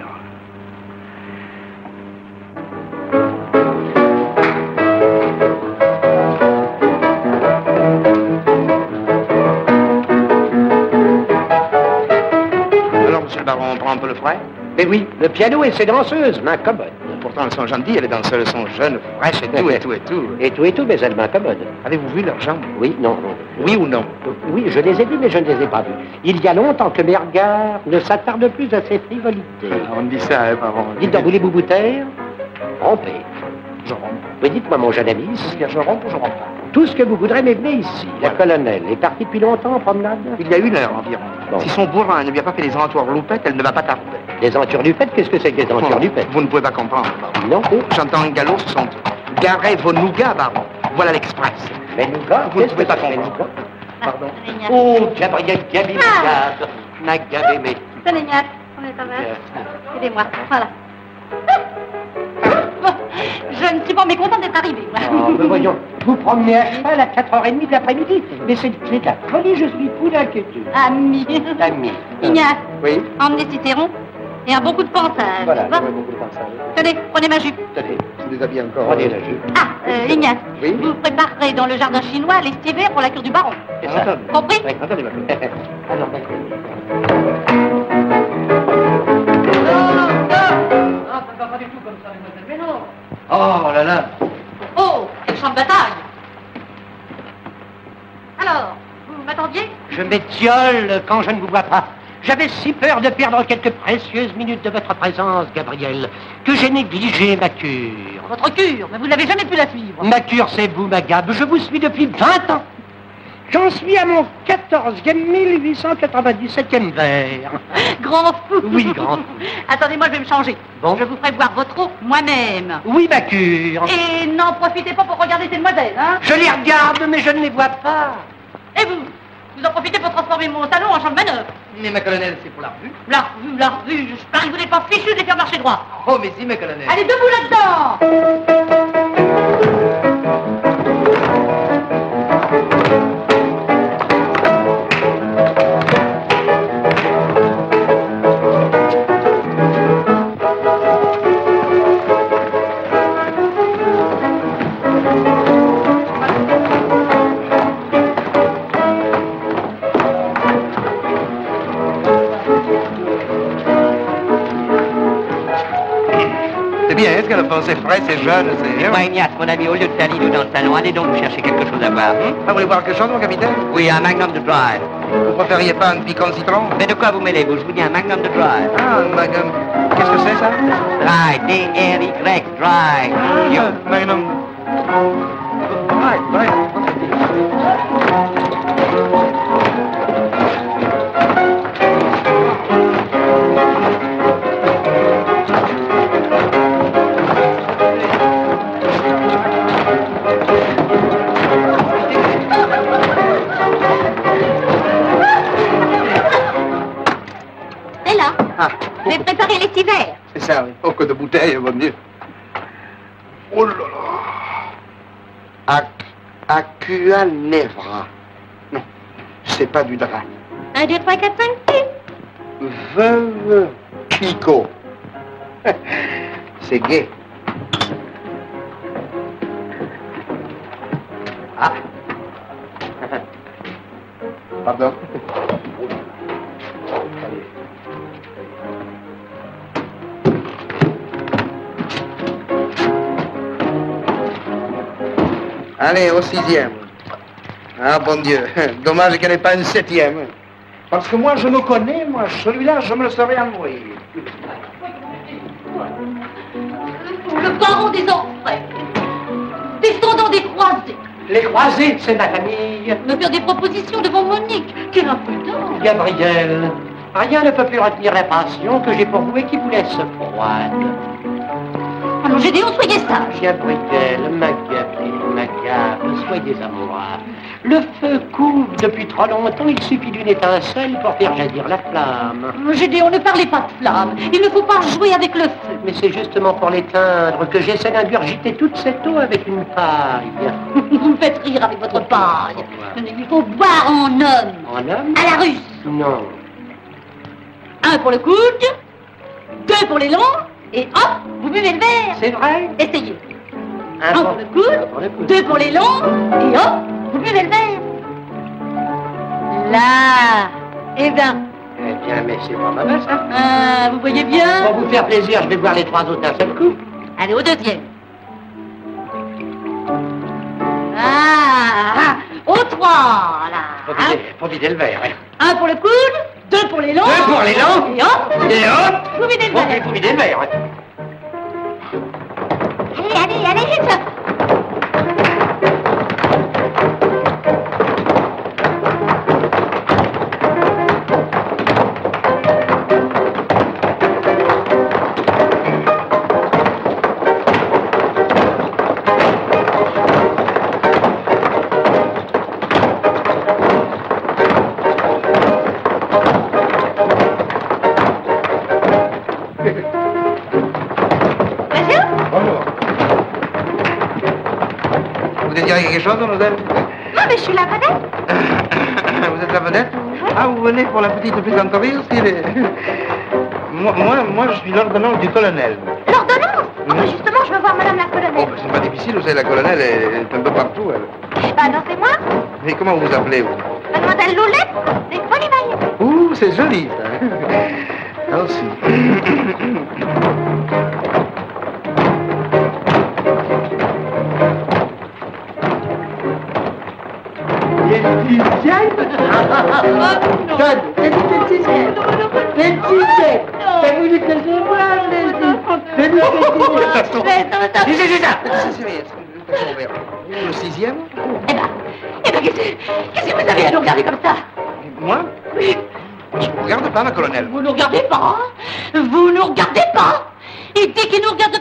Alors, monsieur le baron, on prend un peu le frais?
Mais oui, le piano et ses danseuses m'incommodent.
Pourtant, elles sont gentilles, les danseuses sont jeunes, fraîches et tout, et tout, et tout.
Et tout, mais elles m'incommodent.
Avez-vous vu leurs jambes?
Oui, non, non.
Oui ou non?
Oui, je les ai vus, mais je ne les ai pas vus. Il y a longtemps que mes regards ne s'attardent plus à ces frivolités.
On dit ça, hein, baron.
Dites donc, voulez-vous taire? Rompez.
Je romps.
Oui, dites-moi, mon jeune ami,
Je romps ou je romps pas?
tout ce que vous voudrez, mais venez ici. La colonelle est partie depuis longtemps en promenade?
Il y a 1 heure environ.
Bon.
Si son bourrin ne lui a pas fait les entourloupettes, elle ne va pas tarder.
Des entourloupettes? Qu'est-ce que c'est que des entourloupettes?
Vous ne pouvez pas comprendre, baron.
Non.
J'entends un galop, ce sont garez vos nougats, baron. Voilà l'express.
Mais nougat,
Vous ne
qu'est-ce
pouvez
que
pas
c'est,
comprendre.
nougat?
Pardon.
Oh, Gabriel Gabilgade m'a gavé mes...
Tenez, Niat, on est en verre. Aidez-moi, voilà. Je ne suis pas mécontente d'être arrivée.
Oh, mais voyons, vous promenez à cheval à 4h30 de l'après-midi. Mais c'est de la folie, je suis fou d'inquiétude.
Ami.
Ami.
Ignace,
Oui?
emmenez Cicéron et un bon coup de pansage.
Voilà,
tu vois.
j'aurais beaucoup de pensage.
Tenez, prenez ma jupe.
Tenez, c'est déshabillé encore.
Prenez la jupe.
Ah, Ignace,
Oui?
vous préparerez dans le jardin chinois l'estiver pour la cure du baron.
C'est ça.
Compris?
Oui, attendez, ma fille. Alors, d'accord.
Non, ça ne va pas du tout comme ça, mademoiselle. Mais non.
Oh là là.
Oh, quel champ de bataille. Alors, vous m'attendiez?
Je m'étiole quand je ne vous vois pas. J'avais si peur de perdre quelques précieuses minutes de votre présence, Gabriel, que j'ai négligé ma cure.
Votre cure, mais vous n'avez jamais pu la suivre.
Ma cure, c'est vous, ma Gab. Je vous suis depuis 20 ans. J'en suis à mon 14e 1897e verre.
Grand fou.
Oui, grand fou.
Attendez-moi, je vais me changer.
Bon.
Je vous ferai voir votre eau moi-même.
Oui, ma cure.
Et n'en profitez pas pour regarder ces demoiselles, hein?
Je les regarde, mais je ne les vois pas.
Et vous? Vous en profitez pour transformer mon salon en champ de manœuvre.
Mais ma colonel, c'est pour la revue.
La revue, je parie que vous n'êtes pas fichu de les faire marcher droit.
Oh, mais si, ma colonel.
Allez, debout là-dedans!
C'est bien, est-ce qu'elle a pensé frais, c'est jeune, c'est...
Moi, Ignace, mon ami, au lieu de faire l'idou dans le salon, allez donc vous chercher quelque chose à boire.
Ah, vous voulez boire quelque chose, mon capitaine?
Oui, un magnum de dry.
Vous préfériez pas un piquant de citron?
Mais de quoi vous mêlez-vous? Je vous dis un magnum de dry.
Ah, un magnum. Qu'est-ce que c'est, ça?
Dry, D-R-Y, dry. Yo.
Magnum. Right.
C'est là.
Ah,
Je vais préparer l'estiver.
c'est ça, oui. Oh, que de bouteilles, mon Dieu. Oh là là. Acua Nevra. Non, c'est pas du drap.
1, 2, 3, 4, 5, 6.
Veuve Clicquot. C'est gai. Ah. Pardon. Allez, au 6e. Ah, bon Dieu. Dommage qu'elle n'ait pas une 7e. Parce que moi, je me connais, moi. Celui-là, je me le serais envoyé.
Le baron des orfèvres. Descendant des croisés.
Les croisés, c'est ma famille.
Me faire des propositions devant Monique. Quelle imprudence.
Gabriel, rien ne peut plus retenir la passion que j'ai pour vous et qui vous laisse froide.
Ah non, Gédéon, soyez sage.
Gabrielle, Magab, soyez à moi. Le feu couvre depuis trop longtemps, il suffit d'une étincelle pour faire jaillir la flamme.
Gédéon, ne parlez pas de flamme. Il ne faut pas jouer avec le feu.
Mais c'est justement pour l'éteindre que j'essaie d'ingurgiter toute cette eau avec une paille.
Vous me faites rire avec votre paille. Il faut boire en homme.
En homme?
À la russe.
Non.
1 pour le coude, 2 pour les longs, et hop, vous buvez le verre.
C'est vrai?
Essayez.
Un
1 pour le coude, 2 pour les longs, et hop, vous buvez le verre. Là, eh bien.
Eh bien, mais c'est pas mal, ça.
Ah, vous voyez bien?
Pour vous faire plaisir, je vais boire les 3 autres d'un seul coup.
Allez, au deuxième. Ah, au 3, là.
Faut vider le verre, hein.
1 pour le coude, 2 pour les longs.
2 pour les longs.
Et hop.
Et hop.
Vous videz le verre.
Faut vider le verre, hein.
Allez, vite.
Quelque chose, mademoiselle?
Non, mais je suis la vedette.
Vous êtes la vedette? Ah, vous venez pour la petite plaisanterie aussi? Moi, je suis l'ordonnance du colonel.
L'ordonnance? Oh, mais justement, je veux voir madame la colonelle.
Oh, c'est pas difficile, vous savez, la colonelle, elle est un peu partout, elle.
Bah, non, c'est moi.
Et comment vous vous appelez, vous?
Mademoiselle Loulette, des Folimailles.
Ouh, c'est joli, ça. Merci. Le 6e?
Eh ben, qu'est-ce que vous avez à nous regarder comme ça?
Moi?
Oui.
Je ne vous regarde pas, ma colonelle.
Vous nous regardez pas, hein? Vous nous regardez pas. Et dès qu'il nous regarde...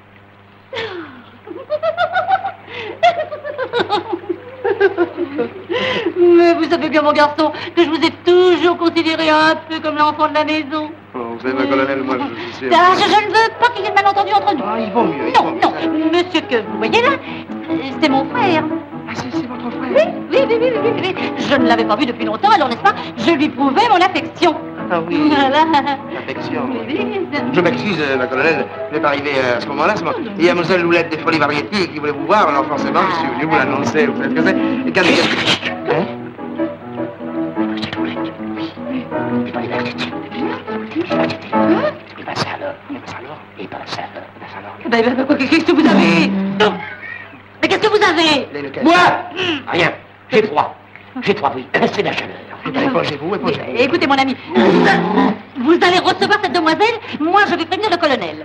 Mais vous savez bien, mon garçon, que je vous ai toujours considéré un peu comme l'enfant de la maison.
Oh, vous savez, ma colonelle, moi, je suis...
Ah, je ne veux pas qu'il y ait de malentendu entre nous.
Ah, il vaut mieux.
Non, monsieur que vous voyez là, c'est mon frère.
Ah, c'est votre frère?
Oui. Je ne l'avais pas vu depuis longtemps, alors n'est-ce pas? Je lui prouvais mon affection.
Ah oui.
Voilà.
L'affection.
Oui.
Je m'excuse, ma colonelle, vous n'êtes pas arrivé à ce moment-là. Il y a Mlle Loulette des Folies Variétés qui voulait vous voir, alors forcément, je suis venu vous l'annoncer. Vous savez ce que c'est? Et quand... Hein?
Qu'est-ce que vous avez? Mais qu'est-ce que vous avez?
Moi? Rien. J'ai froid. Oui. C'est la chaleur.
Épongez-vous.
Écoutez, mon ami, vous allez recevoir cette demoiselle. Moi, je vais prévenir le colonel.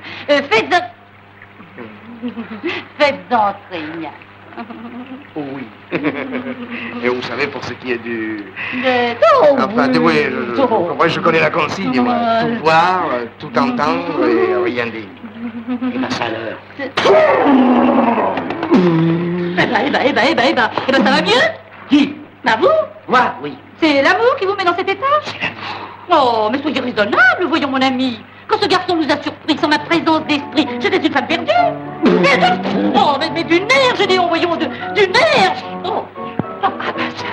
Faites entrer, Ignace.
Oui. Et vous savez, pour ce qui est du...
Enfin,
oui, je connais la consigne, moi. Tout voir, tout entendre et rien dire.
Et ma chaleur.
Eh ben, ça va mieux?
Qui?
Bah vous?
Moi, oui.
C'est l'amour qui vous met dans cet état? Oh, mais soyez raisonnable, voyons mon ami. Quand ce garçon nous a surpris sans ma présence d'esprit, j'étais une femme perdue. Oh, mais du nerf, Gédéon, voyons, du nerf. Oh. Ah bah ça.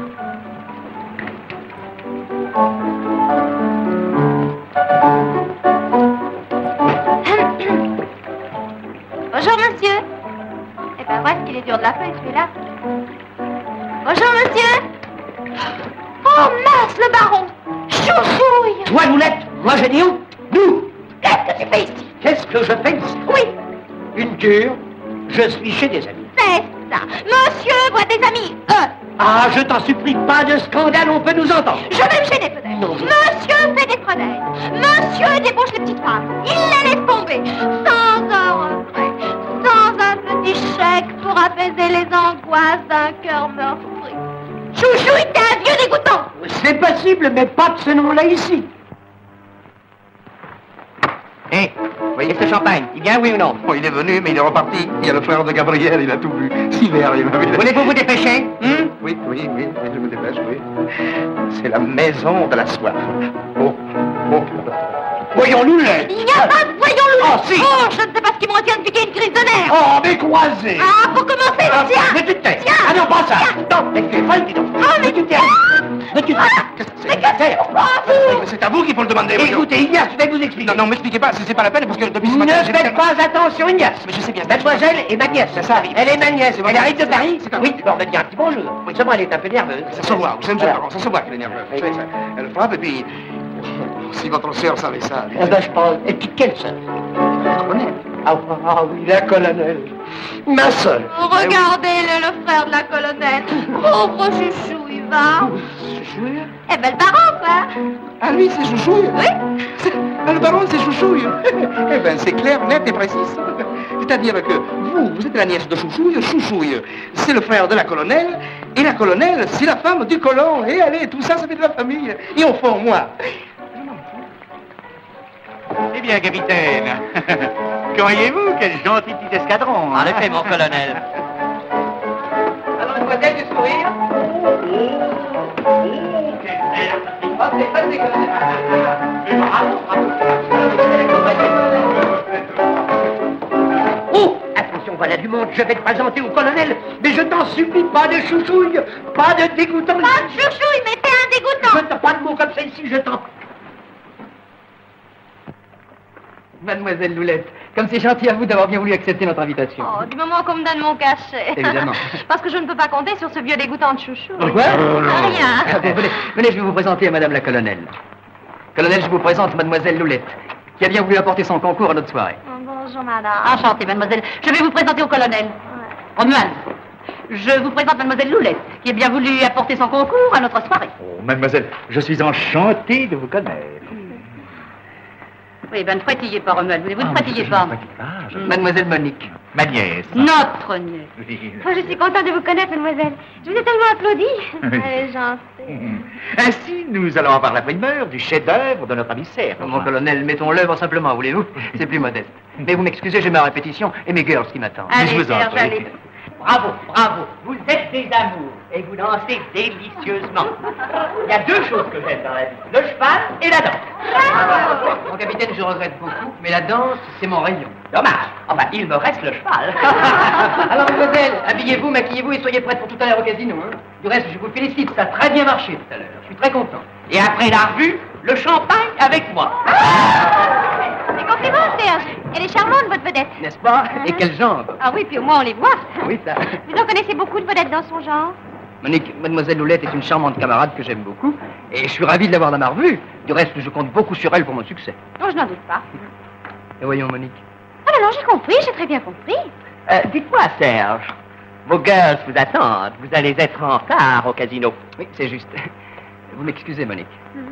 Bonjour, monsieur. Eh ben, voici qu'il est dur de la feuille, celui-là. Bonjour, monsieur. Oh, mince, le baron. Chouchouille.
Toi, Loulette, moi, Gédéon, nous.
Qu'est-ce que tu fais ici?
Qu'est-ce que je fais ici?
Oui,
Une cure. Je suis chez des amis.
c'est ça. Monsieur voit des amis.
Ah, je t'en supplie, pas de scandale, on peut nous entendre.
Je vais me gêner peut-être.
Non,
Monsieur fait des promesses. Monsieur débauche les petites femmes. Il les laisse tomber. Sans un regret. Sans un petit chèque pour apaiser les angoisses d'un cœur meurtri. Chouchou, t'es un vieux dégoûtant.
C'est possible, mais pas de ce nom-là ici.
Hé,
Et ce champagne, il vient, oui ou non?
Bon, il est venu, mais il est reparti. Il y a le frère de Gabriel, il a tout bu. Hiver, il m'a vu.
Voulez-vous vous dépêcher?
Oui, je me dépêche, oui. C'est la maison de la soif. Oh. Voyons Loulette.
Il n'y a pas de voyons Loulette.
Oh, si.
Oh, je ne sais pas ce qui me retient de piquer une crise de nerfs.
Oh, mais croisé.
Ah, pour commencer, tiens.
Mais tu te tais.
Tiens.
Ah non, pas ça. Non, mais tu es folle, dis donc.
Ah, mais tu tiens.
Mais tu te tais. Qu'est-ce que c'est? C'est à vous qu'il faut le demander.
Écoutez, Ignace, je vais vous expliquer.
Non, m'expliquez pas, c'est pas la peine, parce que depuis ce
Ne
matin, j'ai
faites pas attention, Ignace.
Mais je sais bien.
Mademoiselle est ma nièce.
Ça arrive.
Elle est ma nièce. Elle arrive de Paris. Oui,
C'est
on va dire un petit bonjour. Oui, seulement elle est un peu nerveuse.
Ça se voit, vous savez, ça se voit qu'elle est nerveuse. Elle frappe et puis... Si votre sœur savait ça...
Ah ben, je pense... Et puis, quelle sœur?
La colonelle.
Ah oui, la colonelle. Ma sœur.
Regardez-le, le frère de la colonelle. Pauvre chouchou, il va.
Chouchouille?
Eh ben, le baron, quoi.
Ah, lui, c'est chouchouille?
Oui.
Le baron, c'est chouchouille. Eh ben, c'est clair, net et précis. C'est-à-dire que vous êtes la nièce de chouchouille. Chouchouille, c'est le frère de la colonelle. Et la colonelle, c'est la femme du colon. Et allez, tout ça, ça fait de la famille. Et au fond, moi...
Eh bien, capitaine, croyez-vous quel gentil petit escadron?
En effet, mon colonel. Alors, mademoiselle, du sourire. Oh, attention, voilà du monde, je vais te présenter au colonel, mais je t'en supplie, pas de chouchouille, pas de dégoûtant.
Pas de chouchouille, mais t'es un dégoûtant.
Je t'en pas de mots comme celle-ci, je t'en... Mademoiselle Loulette, comme c'est gentil à vous d'avoir bien voulu accepter notre invitation.
Oh, du moment qu'on me donne mon cachet.
Évidemment.
Parce que je ne peux pas compter sur ce vieux dégoûtant de chouchou.
Pourquoi?
Rien.
Ah, bon, venez, je vais vous présenter à Madame la colonelle. Colonel, je vous présente Mademoiselle Loulette, qui a bien voulu apporter son concours à notre soirée.
Oh, bonjour, madame.
Enchantée, mademoiselle. Je vais vous présenter au colonel. Romuald, je vous présente mademoiselle Loulette, qui a bien voulu apporter son concours à notre soirée.
Oh, mademoiselle, je suis enchanté de vous connaître.
Oui, ben ne frétillez pas, Romuald, vous ne frétillez pas.
Mademoiselle Monique.
Ma nièce.
Notre nièce.
Oui.
Oh, je suis contente de vous connaître, mademoiselle. Je vous ai tellement applaudi. Elle est gentille.
Ainsi, nous allons avoir la primeur du chef-d'œuvre de notre ami Serge.
Mon colonel, mettons l'œuvre simplement, voulez-vous? C'est plus modeste. Mais vous m'excusez, j'ai ma répétition et mes girls qui m'attendent.
Allez,
je vous en
Serge,
prie.
allez.
Bravo, bravo. Vous êtes des amours et vous dansez délicieusement. Il y a deux choses que j'aime dans la vie, le cheval et la danse. Mon capitaine, je regrette beaucoup, mais la danse, c'est mon rayon. Dommage. Enfin, il me reste le cheval. Alors, mademoiselle, habillez-vous, maquillez-vous et soyez prête pour tout à l'heure au casino. Hein. Du reste, je vous félicite, ça a très bien marché tout à l'heure. Je suis très content. Et après la revue, le champagne avec moi.
Mes compliments, Serge. Elle est charmante, votre vedette.
N'est-ce pas? Et quelle jambe.
Ah oui, puis au moins on les voit.
Oui, ça.
Vous en connaissez beaucoup de vedettes dans son genre.
Monique, mademoiselle Loulette est une charmante camarade que j'aime beaucoup. Et je suis ravi de l'avoir dans ma revue. Du reste, je compte beaucoup sur elle pour mon succès.
Non, je n'en doute pas.
Et voyons, Monique.
Ah non, j'ai compris, j'ai très bien compris.
Dites-moi, Serge, vos girls vous attendent. Vous allez être en retard au casino.
Oui, c'est juste. Vous m'excusez, Monique.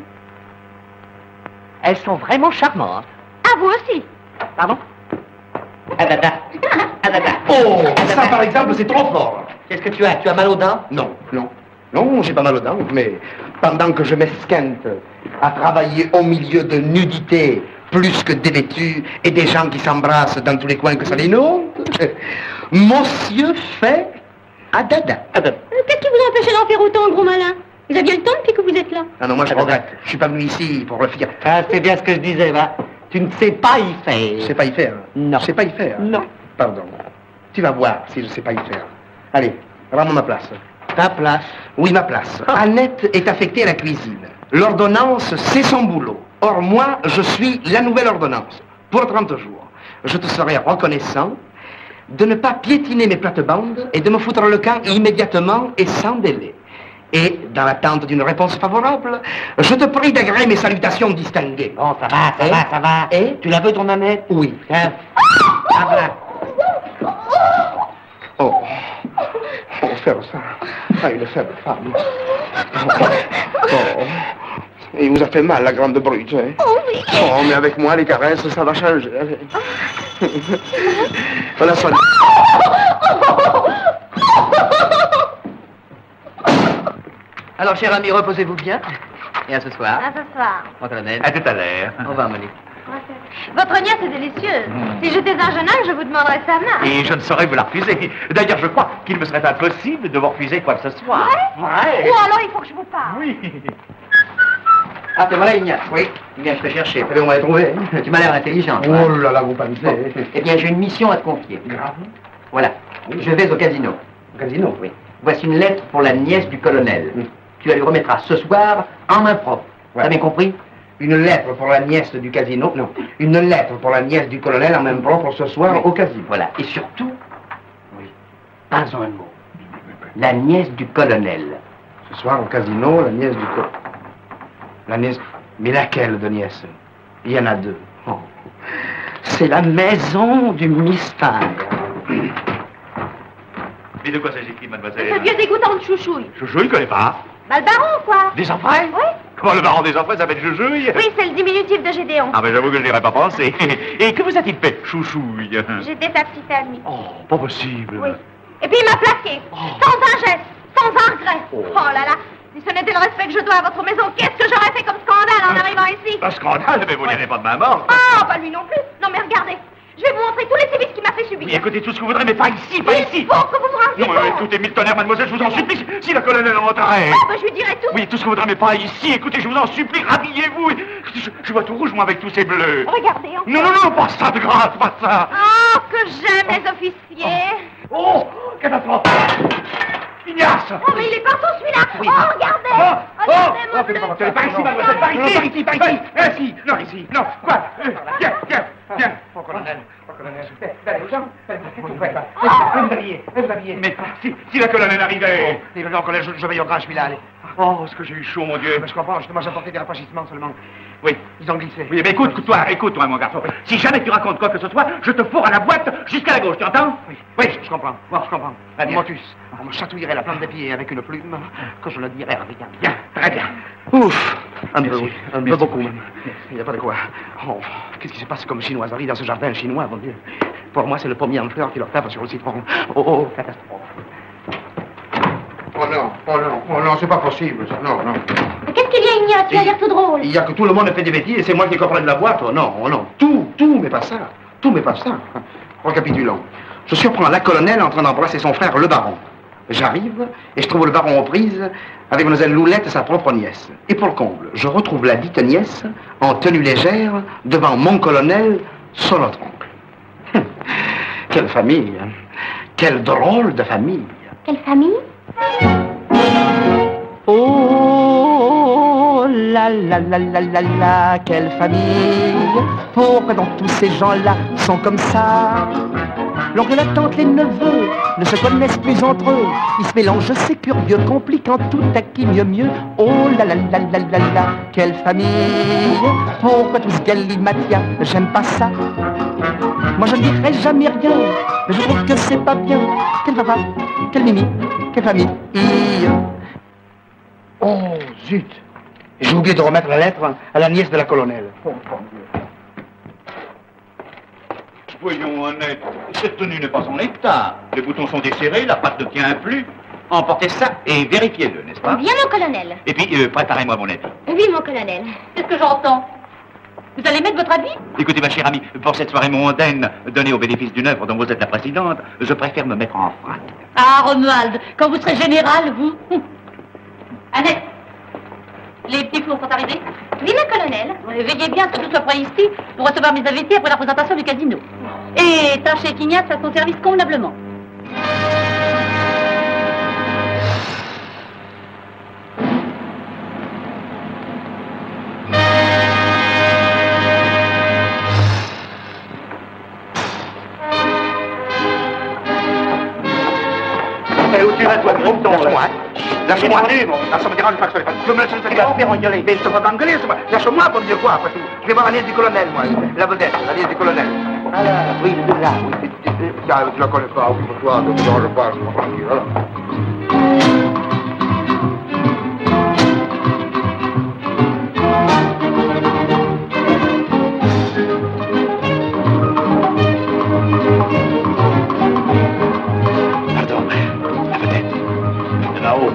Elles sont vraiment charmantes.
Ah, vous aussi.
Pardon? Adada. Adada.
Oh, ça par exemple, c'est trop fort.
Qu'est-ce que tu as? Tu as mal aux dents?
Non, j'ai pas mal aux dents, mais pendant que je m'esquinte à travailler au milieu de nudité plus que dévêtue et des gens qui s'embrassent dans tous les coins que ça les inonde, monsieur fait Adada.
Qu'est-ce qui vous empêche d'en faire autant, gros malin? Vous aviez le temps depuis que vous êtes là.
Ah non, moi je regrette. Je suis pas venu ici pour le faire.
Ah, c'est bien ce que je disais, va. Tu ne sais pas y faire.
Je sais pas y faire.
Non.
Je sais pas y faire.
Non.
Pardon. Tu vas voir si je sais pas y faire. Allez, rends-moi ma place.
Ta place.
Oui, ma place. Annette est affectée à la cuisine. L'ordonnance, c'est son boulot. Or, moi, je suis la nouvelle ordonnance. Pour 30 jours. Je te serai reconnaissant de ne pas piétiner mes plates-bandes et de me foutre le camp immédiatement et sans délai. Et, dans l'attente d'une réponse favorable, je te prie d'agréer mes salutations distinguées.
Bon, ça va, ça va.
Et
tu la veux, ton Annette?
Oui.
Hein? Ah, voilà.
Oh, faire ça. Ah, une faible femme. Oh. Il vous a fait mal, la grande brute, hein?
Oh oui.
Oh, mais avec moi, les caresses, ça va changer. Voilà, ça.
Alors, cher ami, reposez-vous bien. Et à ce soir.
À ce soir.
Mon colonel.
À tout à l'heure.
Au revoir, Monique.
Votre nièce est délicieuse. Si j'étais un jeune homme, je vous demanderais sa main.
Et je ne saurais vous la refuser. D'ailleurs, je crois qu'il me serait impossible de vous refuser quoi que ce soit.
Ouais? Oh, alors il faut que je vous parle.
Oui.
Ah, te voilà, Ignace. Oui. Viens, je te chercher. On va trouver. Tu m'as l'air intelligent.
Oh là là, vous pensez.
Eh bien, j'ai une mission à te confier.
Grave.
Voilà. Je vais au casino.
Au casino?
Oui. Voici une lettre pour la nièce du colonel. Tu la lui remettras ce soir en main propre.
Ouais.
T'as bien compris?
Une lettre pour la nièce du casino? Non. Une lettre pour la nièce du colonel en même propre ce soir au casino.
Voilà. Et surtout, pas un mot. La nièce du colonel.
Ce soir au casino, la nièce du colonel. La nièce... Mais laquelle de nièce? Il y en a deux.
Oh. C'est la maison du mystère.
Mais de quoi s'agit-il, mademoiselle?
Ce vieux dégoûtant de chouchouille.
Chouchou, il connaît pas.
Bah, le baron, quoi.
Des enfants?
Oui.
Comment le baron des enfants s'appelle Chouchouille?
Oui, c'est le diminutif de Gédéon.
Ah ben j'avoue que je n'y aurais pas pensé. Et que vous a-t-il fait, Chouchouille?
J'étais sa petite amie.
Oh, pas possible.
Oui. Et puis il m'a plaqué. Sans un geste, sans un regret. Oh là là. Si ce n'était le respect que je dois à votre maison, qu'est-ce que j'aurais fait comme scandale en arrivant ici?
Un scandale? Mais vous n'y allez pas de main morte.
Ah, pas lui non plus. Non, mais regardez. Je vais vous montrer tous les sévices qu'il m'a fait subir.
Oui, écoutez tout ce que vous voudrez, mais pas ici, pas ici.
Il faut que vous vous rendiez
Non,
compte.
écoutez, mille tonnerres, mademoiselle, je vous en supplie. Si la colonelle rentrait.
Ah, bah, je lui dirai tout.
Oui, tout ce que vous voudrez, mais pas ici. Écoutez, je vous en supplie, rhabillez-vous. Je vois tout rouge, moi, avec tous ces bleus.
Regardez, hein.
Non, non, non, pas ça de grâce, pas ça.
Oh, que j'aime les officiers.
Oh, catastrophe. Ignace.
Oh, mais il est partout, celui-là.
Oui.
Oh, regardez. Regardez, mon bleu.
Pas ici, mademoiselle, pas ici.
Par ici, par ici.
Ici, non, ici, non. Quoi? Viens, viens, viens.
Mon colonel.
Mais si la colonelle arrivait.
Non, colonel, je vais au grand, je suis là, allez.
Oh, ce que j'ai eu chaud, mon Dieu.
Mais je comprends, justement, j'ai apporté des rafraîchissements seulement.
Oui.
Ils ont glissé.
Oui, mais écoute-toi, mon garçon. Si jamais tu racontes quoi que ce soit, je te fourre à la boîte jusqu'à la gauche, tu entends?
Oui, oui, je comprends. Bon, je comprends. Motus, on me chatouillerait la plante des pieds avec une plume, que je le dirais avec un
Bien, très bien.
Ouf, un peu,
Merci.
oui, un peu beaucoup même. Il n'y a pas de quoi. Oh, qu'est-ce qui se passe comme chinoiserie dans ce jardin chinois, mon Dieu? Pour moi, c'est le pommier en fleurs qui leur tape sur le citron. Oh, catastrophe. Oh non, c'est pas possible, ça. Non.
Mais qu'est-ce qu'il y a, Ignace? Tu as l'air tout drôle.
Il y a que tout le monde fait des bêtises et c'est moi qui comprends de la boîte. Oh non, tout, mais pas ça. Tout, mais pas ça. Recapitulons. Je surprends la colonelle en train d'embrasser son frère, le baron. J'arrive et je trouve le baron aux prises avec mademoiselle Loulette, sa propre nièce. Et pour le comble, je retrouve la dite nièce en tenue légère devant mon colonel, son autre oncle. Quelle famille, hein. Quelle drôle de famille.
Quelle famille?
Oh la la la la la la, quelle famille. Pourquoi donc tous ces gens-là sont comme ça? L'oncle, la tante, les neveux ne se connaissent plus entre eux. Ils se mélangent, c'est curieux, compliquant tout à qui mieux. Oh la la la la la la, quelle famille. Pourquoi tous galimatia? J'aime pas ça. Moi je ne dirai jamais rien, mais je trouve que c'est pas bien. Quel papa, quelle mimi, quelle famille.
Oh, zut. J'ai oublié de remettre la lettre à la nièce de la colonelle. Oh, mon Dieu.
Voyons, honnête, cette tenue n'est pas en état. Les boutons sont desserrés, la patte ne tient plus. Emportez ça et vérifiez-le, n'est-ce pas?
Bien, mon colonel.
Et puis, préparez-moi mon habit.
Oui, mon colonel. Qu'est-ce que j'entends? Vous allez mettre votre habit?
Écoutez, ma chère amie, pour cette soirée mondaine, donnée au bénéfice d'une œuvre dont vous êtes la présidente, je préfère me mettre en frac.
Ah, Romuald, quand vous serez général, vous... Annette, les petits flots sont arrivés?
Oui, mon colonel.
Veillez bien que tout soit prêt ici pour recevoir mes invités après la présentation du casino. Et tâchez qu'Ignace à son service convenablement.
Où tu vas, toi, gros ton,
Lâche-moi,
là?
Lâche-moi.
Non, ça me dérange pas que je fasse.
Je me laisse le faire.
faire engueuler.
Mais ça va m'engueuler, ça va. Lâche-moi pour me dire quoi, après tout. Je vais voir la nièce du colonel, moi. La vedette, la nièce du colonel.
Ah là, oui, là, oui.
Tu la connais pas, occupe-toi, ne me dérange pas, je comprends tranquille, voilà.
Pardon, la vedette. De là-haut.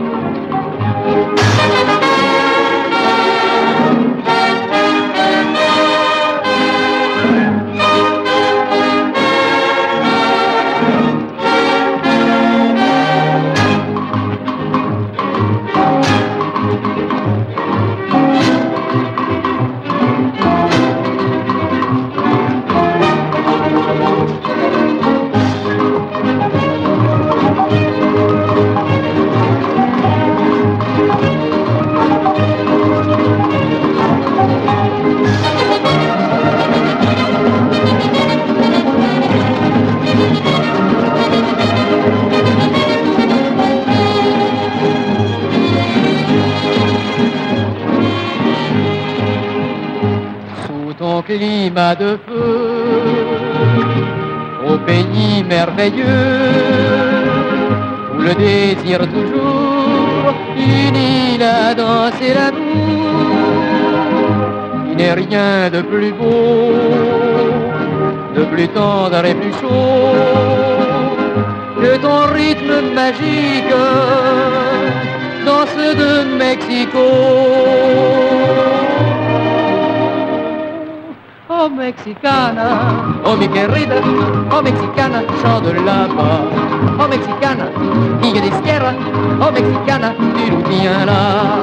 climat de feu, au pays merveilleux, où le désir toujours unit la danse et l'amour. Il n'est rien de plus beau, de plus tendre et plus chaud que ton rythme magique, danse de Mexico. Oh mexicana, oh mi querida, oh mexicana, chant de là-bas. Oh mexicana, hija de izquierda, oh mexicana, tu nous viens là.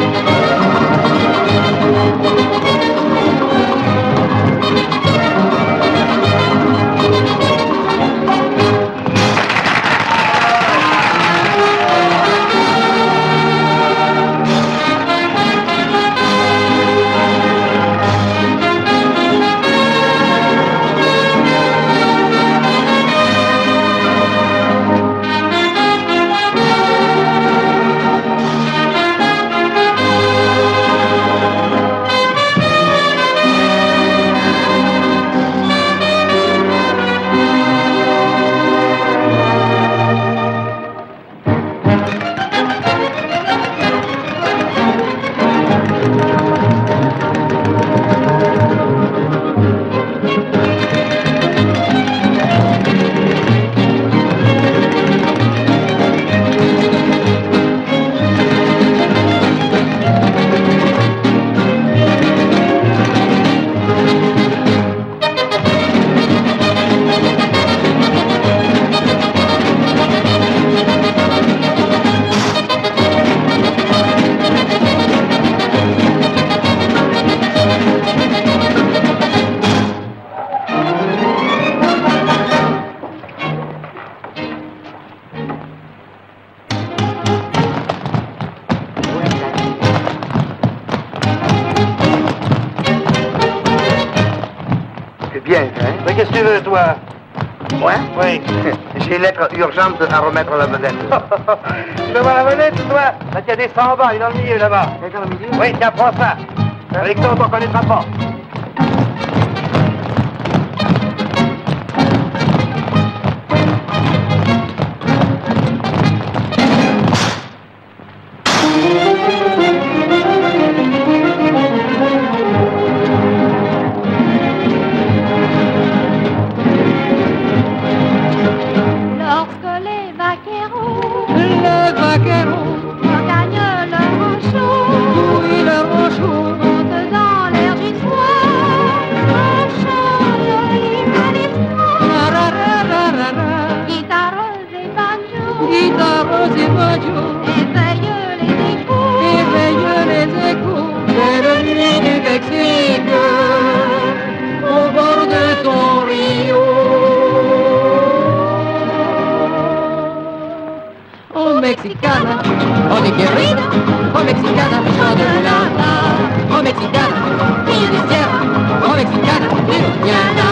Qu'est-ce que tu veux, toi? Moi? Oui. J'ai une lettre urgente à remettre à la vedette. Tu veux voir la vedette, toi? Là, il y a des 100 bas, il est dans le milieu, là-bas. Il est dans le milieu? Oui, tiens, prends ça. Avec ça, on t'en connaîtra pas.
Mexicana, oh mi querida, oh mexicana, chant de la, oh mexicana, hija de izquierda, oh mexicana, viens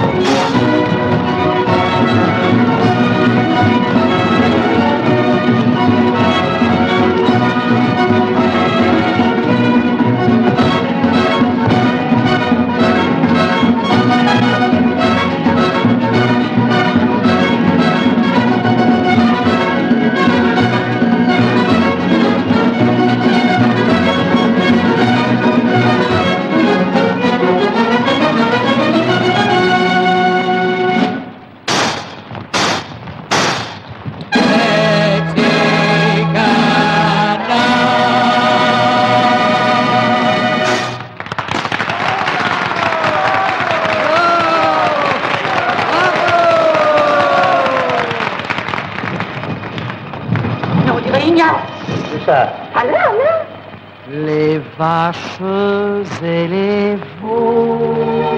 les vaches et les veaux,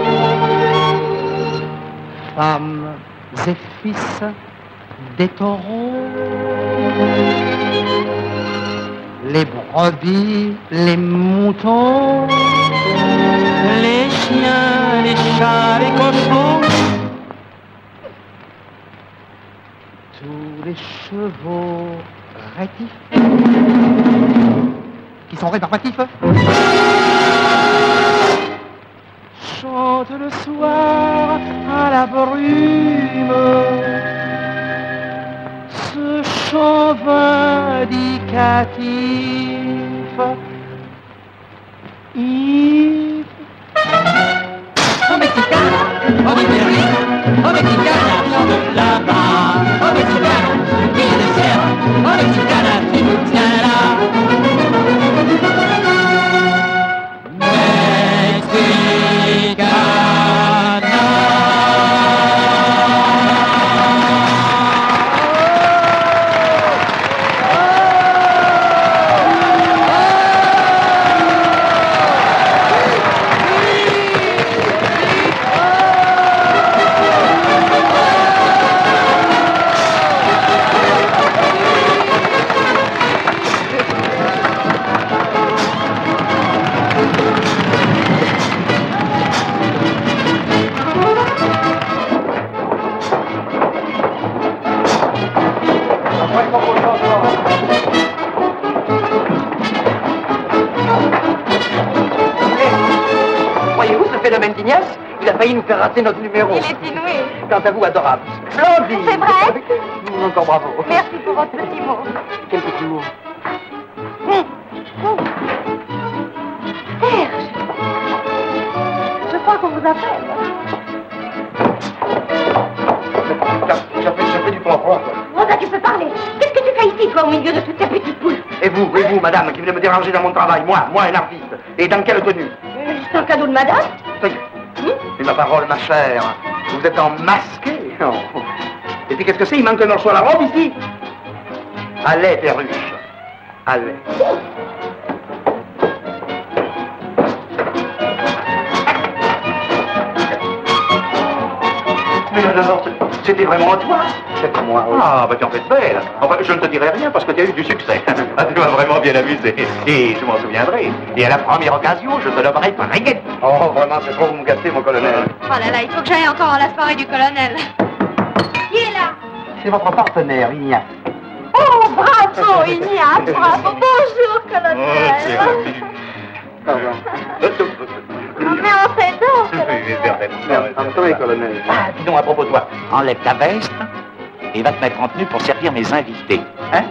femmes et fils des taureaux, les brebis, les moutons, les chiens, les chats, les cochons, tous les chevaux rétifs qui sont rébarbatifs. Chant chante le soir à la brume ce chant vindicatif. Yves. Oh mexicana, oh mexicana, oh mexicana, viens de là-bas. Oh mexicana, fille de sierra, oh mexicana, tu nous tiens là.
Voyez-vous ce phénomène d'Ignace? Il a failli nous faire rater notre numéro.
Il est inouï.
Quant à vous, adorable. Splendide.
C'est vrai?
Encore bravo.
Merci pour votre petit mot.
Quel petit mot?
Serge, je crois qu'on vous appelle.
Ça fait du confort, quoi.
Rosa, tu peux parler. Qu'est-ce que tu fais ici, toi, au milieu de toutes ces petites poules?
Et vous, madame, qui venez me déranger dans mon travail, moi, un artiste. Et dans quelle tenue?
C'est un cadeau de madame?
C'est ma parole, ma chère. Vous êtes en masqué. Oh. Et puis qu'est-ce que c'est? Il manque un morceau à la robe ici. Allez, perruche. Allez. Mais non, c'était vraiment toi. C'est moi, oui. Ah, bah tu en fais de belle. Enfin, je ne te dirai rien parce que tu as eu du succès. Tu m'as vraiment bien amusé. Et je m'en souviendrai. Et à la première occasion, je te donnerai pas rien. Oh, vraiment, c'est trop vous me gâtez, mon colonel.
Oh là là, il faut que j'aille encore à la soirée du colonel. Qui est là?
C'est votre partenaire, Ignace.
Oh, bravo, Ignace, bravo. Bonjour, colonel.
Pardon.
Mais on s'adore, colonel.
Attendez, colonel.
Ah, dis donc à propos de toi, enlève ta veste et va te mettre en tenue pour servir mes invités. Hein?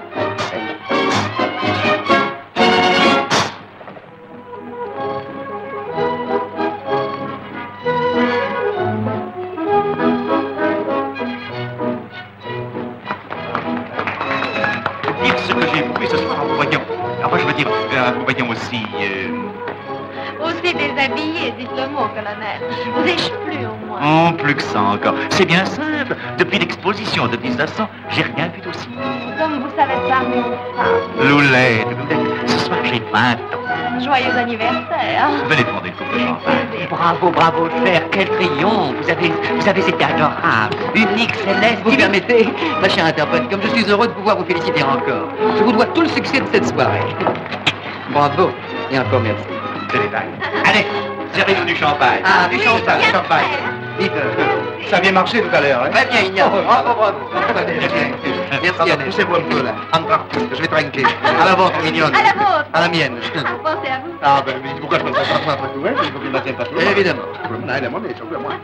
Dire ce que j'ai voulu ce soir en vous voyant. Enfin, je veux dire, en vous voyant aussi...
Aussi déshabillé, dites le mot, colonel. Vous ai-je plu, au moins?
Oh, plus que ça encore. C'est bien simple. Depuis l'exposition de 1900, j'ai rien vu d'aussi.
Comme vous savez parler aux femmes.
Loulette, ce soir j'ai 20 ans.
Joyeux anniversaire.
Venez prendre une coupe de champagne.
Bravo, bravo, cher. Quel triomphe. Vous avez été adorable. Unique, céleste. Vous permettez, ma chère interprète, comme je suis heureux de pouvoir vous féliciter encore. Je vous dois tout le succès de cette soirée. Bravo. Et encore merci.
C'est détail. Allez, servez-nous du champagne.
Ah,
du
oui,
champagne,
bien
champagne.
Vite.
Ça a bien marché tout à l'heure, hein?
Très bien, Ignace. Bravo, bravo.
Très bien.
Merci, Annette.
Poussez-vous un peu, là. Entre artistes, je vais trinquer. À la vôtre, mignonne.
À la vôtre.
À la mienne.
Pensez à vous.
Ah, ben oui, pourquoi je me fais pas après tout, hein? Il faut qu'il m'atteigne pas tout.
Évidemment.
Non, la monnaie, surtout à moi.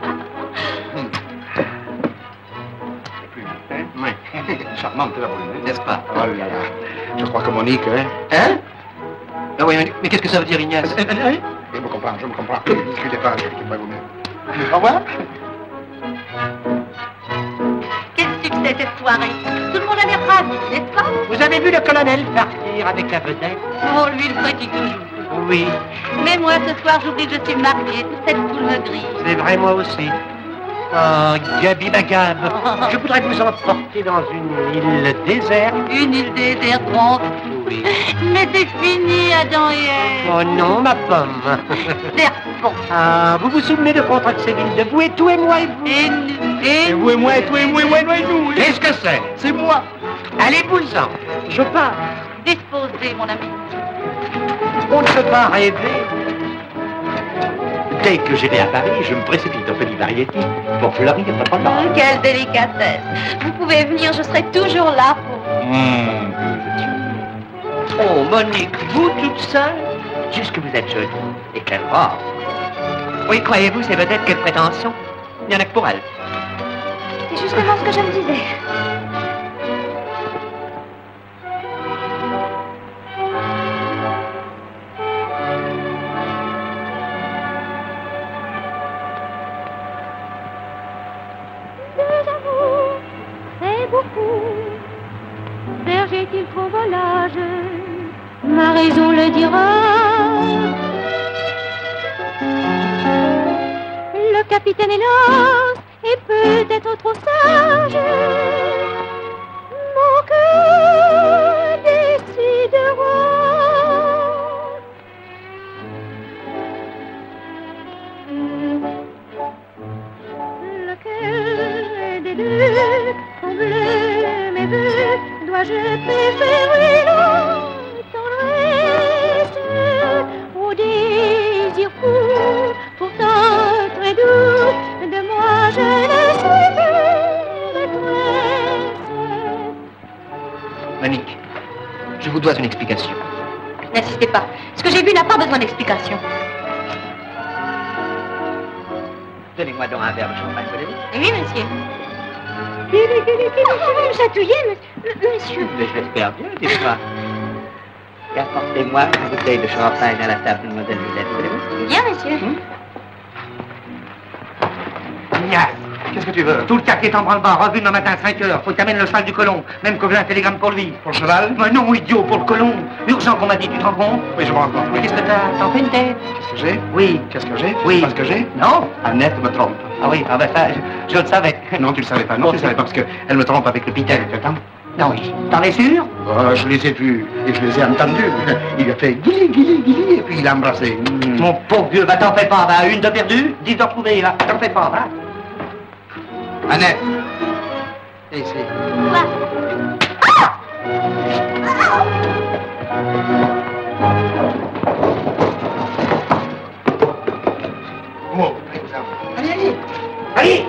Oui. Charmante, la brune,
N'est-ce pas?
Oh là là. Je crois que Monique, hein?
Hein? Ah oui, mais qu'est-ce que ça veut dire, Ignace?
Je me comprends, je me comprends. Ne discutez pas, je ne pas vous-même. Au revoir.
Quel succès cette soirée. Tout le monde a l'air ravi, n'est-ce pas?
Vous avez vu le colonel partir avec la vedette?
Oh, lui, il pratique toujours.
Oui,
Mais moi, ce soir, j'oublie que je suis mariée. Toute cette foule me grille.
c'est vrai, moi aussi. Oh, Gabi Bagab, je voudrais vous emporter dans une île déserte.
Une île déserte, bon.
Oui.
Mais c'est fini, Adam et Ève.
Oh non, ma pomme.
Serpent.
Ah, vous vous souvenez de Contrat Séville, de vous et tout et moi et vous?
Et nous, et
vous et moi et tout et moi et nous.
Qu'est-ce que c'est?
C'est moi. Allez, boule-en. Je pars.
disposez, mon ami.
On ne peut pas rêver. Dès que j'irai à Paris, je me précipite au Petit Variété pour fleurir votre langue.
Quelle délicatesse. Vous pouvez venir, je serai toujours là pour vous.
Oh, Monique, vous toute seule? Juste que vous êtes jolie. Et quelle robe. Oui, croyez-vous, c'est peut-être quelle prétention? Il n'y en a que pour elle.
C'est justement ce que je me disais.
Deux amours, c'est beaucoup. Berger-t-il trop volage? Ma raison le dira. Le capitaine hélas est peut-être trop sage. Mon cœur décidera. Lequel des deux comble mes vœux? Dois-je préférer la tendresse au désir fou, pourtant très doux? De moi je ne suis que maîtresse.
Monique, je vous dois une explication.
N'insistez pas. Ce que j'ai vu n'a pas besoin d'explication.
Donnez-moi donc un verre de champagne, voulez-vous?
Oui, monsieur.
Vous me chatouillez, monsieur.
Mais je l'espère bien, dites-moi. Et apportez-moi une bouteille de champagne à la table, mademoiselle Villette, voulez-vous?
Bien, monsieur.
Ignace, qu'est-ce que tu veux? Tout le quartier t'en branle-bas, revue demain matin à 5 heures. Faut que t'amènes le cheval du colon. Même que j'ai un télégramme pour lui.
Pour le cheval?
Mais non, idiot, pour le colon. Urgent qu'on m'a dit, tu te rends compte?
Oui, je me rends compte.
Mais qu'est-ce que t'en fais une tête?
Qu'est-ce que j'ai?
Oui.
Qu'est-ce que j'ai?
Oui.
Parce que j'ai?
Non?
Annette me trompe.
Ah oui, ah ben ça, je le savais.
Non, tu le savais pas. Non,
Oh,
tu le savais pas parce qu'elle me trompe avec le pitel, tu attends?
Non, oui. T'en es sûr?
Je les ai vus et je les ai entendus. Il lui a fait guili, guili, guili et puis il l'a embrassé.
Mon pauvre vieux, bah t'en fais pas, va. Une de perdue, 10 de retrouvée, là. T'en fais pas, va.
Annette! Ici.
Allez, allez. Allez!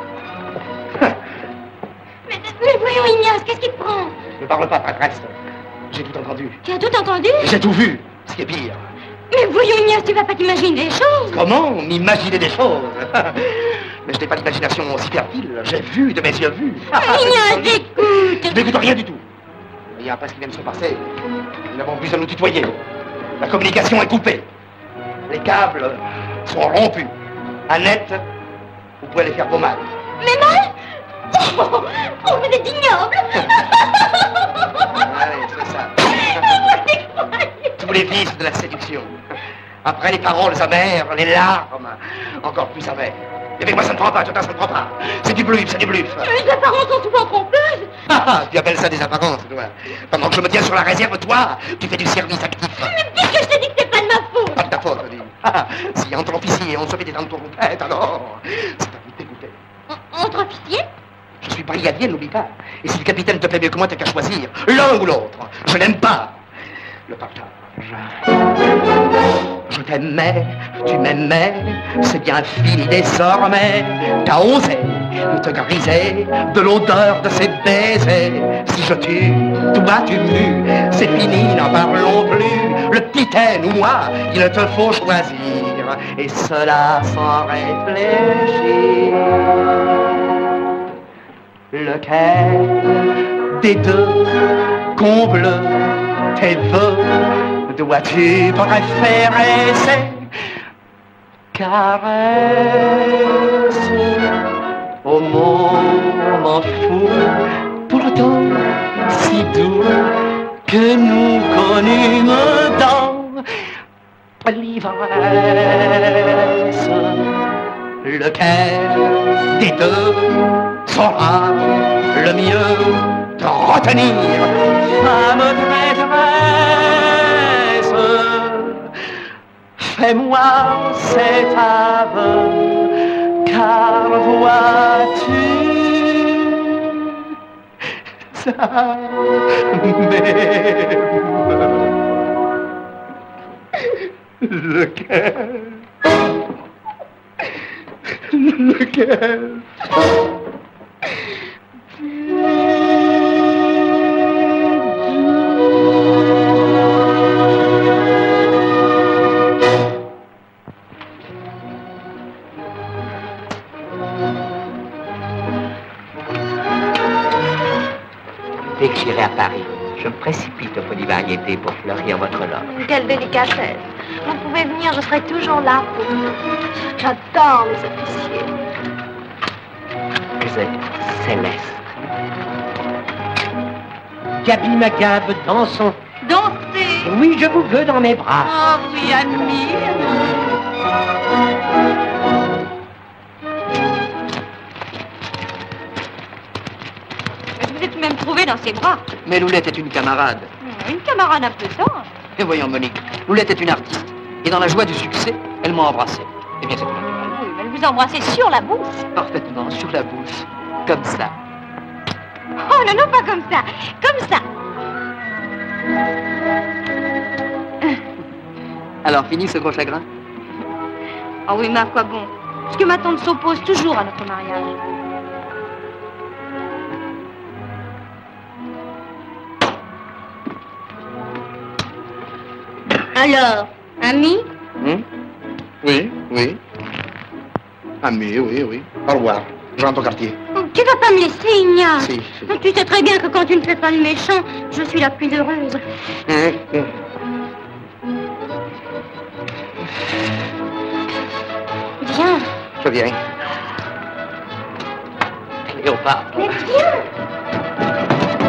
Mais voyons, Ignace, qu'est-ce qui te prend?
Ne parle pas, prêtresse. J'ai tout entendu.
Tu as tout entendu?
J'ai tout vu. Ce qui est pire.
Mais voyons, Ignace, tu vas pas t'imaginer des choses.
Comment m'imaginer des choses? Mais je n'ai pas d'imagination aussi fertile. J'ai vu de mes yeux vus.
Ignace, écoute.
Je n'écoute rien du tout. Et après ce qui vient de se passer, nous n'avons plus à nous tutoyer. La communication est coupée. Les câbles sont rompus. Annette, vous pouvez les faire vos mal.
Mais mal? Oh, vous êtes ignoble.
Allez, c'est ça. Tous les vices de la séduction. Après les paroles amères, les larmes, encore plus amères. Et avec moi, ça ne prend pas, tout ça ne prend pas. C'est du bluff, c'est du bluff.
Les apparences sont souvent trompeuses.
Tu appelles ça des apparences, toi. Pendant que je me tiens sur la réserve, toi, tu fais du service actif.
Mais puisque je t'ai dit que c'est pas de ma faute.
Pas de ta faute, je dis. Si entre officiers, on se fait des entourloupettes, alors, c'est à vous de dégoûter.
Entre officiers?
Je suis brigadier, n'oublie pas. Et si le capitaine te plaît mieux que moi, t'as qu'à choisir. L'un ou l'autre. Je n'aime pas le partage. Je t'aimais, tu m'aimais, c'est bien fini désormais. T'as osé te griser de l'odeur de ces baisers. Si je tue, toi tu mues, c'est fini, n'en parlons plus. Le capitaine ou moi, il te faut choisir, et cela sans réfléchir. Lequel des deux comble tes vœux? Dois-tu préférer ces caresses au moment fou, pourtant si doux que nous connûmes dans l'ivresse? Lequel des deux saura le mieux te retenir, femme traîtresse? Fais-moi cet aveu, car vois-tu, ça m'aime. Lequel? Lequel?
de polyvariété pour fleurir votre loge.
Quelle délicatesse. Vous pouvez venir, je serai toujours là pour vous. J'adore les officiers.
Vous êtes céleste. Gabi Magab, dansons.
Danser.
Oui, je vous veux dans mes bras.
Oh oui, ami. Vous êtes même trouvé dans ses bras.
Mais Loulette est une camarade.
Une camarade un peu tendre.
Et voyons, Monique, Loulette est une artiste. Et dans la joie du succès, elle m'a embrassé. Eh bien, c'est tout naturel.
Oui, mais elle vous embrassait sur la bouche.
Parfaitement, sur la bouche. Comme ça.
Oh non, non, pas comme ça. Comme ça.
Alors, fini ce gros chagrin?
Ah oui, mais à quoi bon? Parce que ma tante s'oppose toujours à notre mariage. Alors, ami?
Oui, oui. Ami, oui, oui. Au revoir. Je rentre au quartier.
Tu vas pas me laisser, Ignace.
Si.
Tu sais très bien que quand tu ne fais pas le méchant, je suis la plus heureuse. Viens.
Je viens.
Cléopâtre.
Mais viens.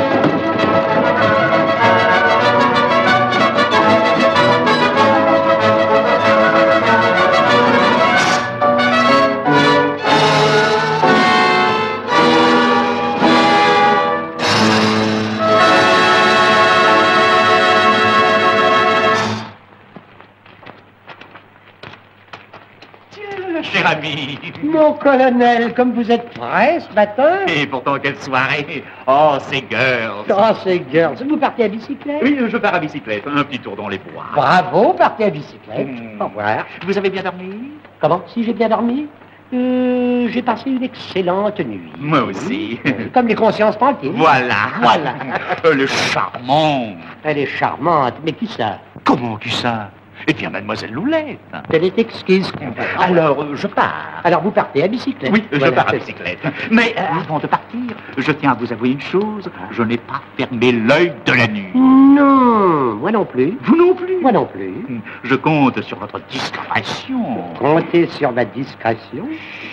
Cher ami.
Mon colonel, comme vous êtes prêt ce matin?
Et pourtant, quelle soirée. Oh, ces girls.
Oh, c'est girls. Vous partez à bicyclette?
Oui, je pars à bicyclette. Un petit tour dans les bois.
Bravo, partez à bicyclette. Au revoir.
Vous avez bien dormi?
Comment? Si j'ai bien dormi? J'ai passé une excellente nuit.
Moi aussi.
Comme les consciences tranquilles.
Voilà.
Voilà.
Elle est charmante.
Elle est charmante, mais qui ça?
Comment qui ça? Eh bien, mademoiselle Loulette.
Elle est exquise.
Alors, je pars.
Alors, vous partez à bicyclette?
Oui, je
Voilà,
pars à
c'est-
bicyclette. Mais avant de partir, je tiens à vous avouer une chose. Je n'ai pas fermé l'œil de la nuit.
Non, moi non plus.
Vous non plus?
Moi non plus.
Je compte sur votre discrétion.
Comptez sur ma discrétion.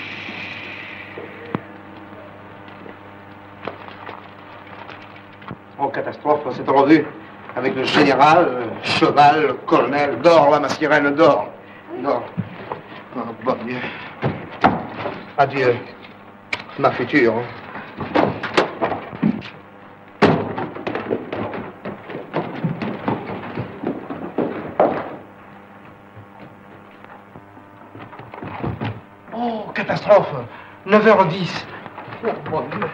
Oh, catastrophe, cette revue. Avec le général, le cheval, le colonel. Dors, là, ma sirène, dors. Dors. Oh, bon Dieu. Adieu, ma future. Oh, catastrophe. 9h10. Oh, mon Dieu.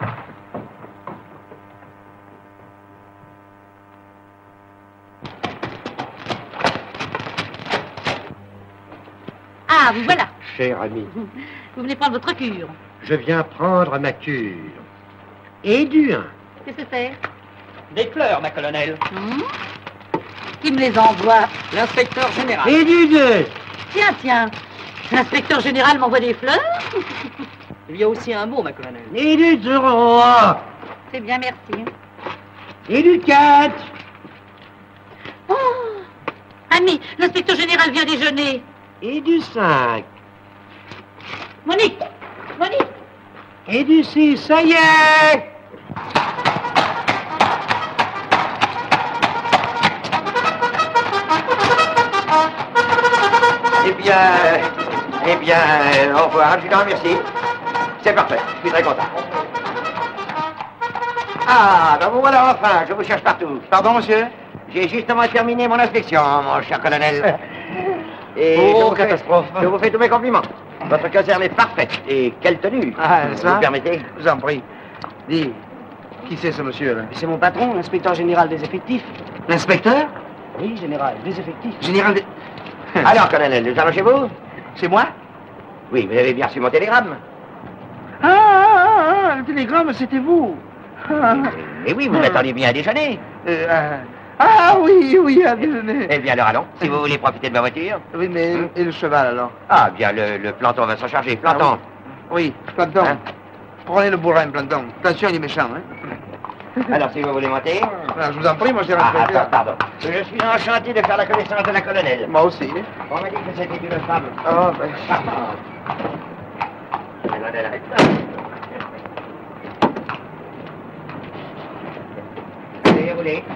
Ah, vous voilà.
Cher ami,
Vous venez prendre votre cure.
je viens prendre ma cure. Et du 1.
Qu'est-ce que c'est?
Des fleurs, ma colonelle.
Qui me les envoie?
L'inspecteur général.
Et du 2.
Tiens, tiens. L'inspecteur général m'envoie des fleurs?
Il y a aussi un mot, ma colonelle.
Et du 3.
C'est bien, merci.
Et du 4.
Oh! Ami, l'inspecteur général vient déjeuner.
Et du 5.
Monique! Monique!
Et du 6. Ça y est.
Eh bien, au revoir, je t'en remercie. C'est parfait, je suis très content. Ah, ben vous voilà enfin, je vous cherche partout.
Pardon, monsieur?
J'ai justement terminé mon inspection, mon cher colonel. Et
Oh,
je
catastrophe.
je vous fais tous mes compliments. Votre caserne est parfaite. Et quelle tenue.
Ah, n'est-ce pas?
Vous permettez?
Je vous en prie. Dis, qui c'est ce monsieur, là?
C'est mon patron, l'inspecteur général des effectifs.
L'inspecteur?
Oui, général, des effectifs.
Général de...
Alors, colonel, nous allons chez vous?
C'est moi?
Oui, vous avez bien reçu mon télégramme.
Le télégramme, c'était vous.
Mais oui, vous m'attendiez bien à déjeuner.
Oui, à déjeuner.
Eh bien, alors allons, si vous voulez profiter de ma voiture.
Oui, mais et le cheval, alors?
Ah, bien, le planton va s'en charger. Planton.
Oui, Planton.
Hein?
Prenez le bourrin, Planton. Attention, il est méchant, hein?
Alors, si vous voulez monter.
Je vous en prie, mon cher inspecteur.
Pardon. Je suis enchanté de faire la connaissance de la colonelle.
Moi aussi.
On m'a dit que c'était une femme.
Oh, ben...
Allez, roulez.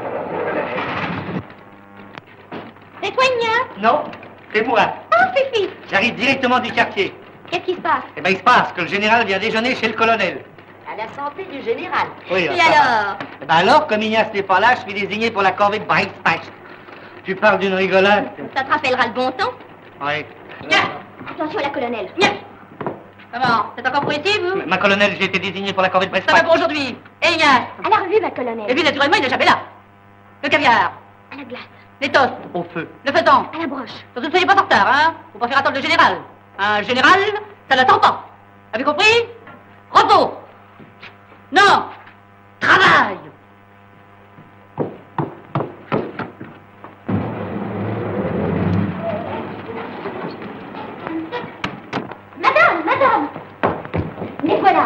C'est toi, Ignace?
Non, c'est moi.
Oh, Fifi!
J'arrive directement du quartier.
Qu'est-ce qui se passe?
Eh bien, il se passe que le général vient déjeuner chez le colonel.
À la santé du général.
Oui,
Et
ça va.
alors?
Eh ben alors, comme Ignace n'est pas là, je suis désigné pour la corvée de Brightspace. Tu parles d'une rigolade.
Ça te rappellera le bon temps?
Oui.
Attention à la colonelle. Comment? C'est encore pour ici, vous?
Ma colonel, j'ai été désigné pour la corvée de
Ça
Brightspace.
va pour aujourd'hui. Et Ignace?
À la revue, ma colonelle.
Et puis, naturellement, il n'est jamais là. Le caviar,
À la glace.
les toasts,
Au feu.
le feuilleton.
À la broche.
Surtout ne soyez pas en retard, hein? Faut pas faire attendre le général. Un général, ça n'attend pas. Avez compris? Repos. Non. Travail.
Madame! Les voilà.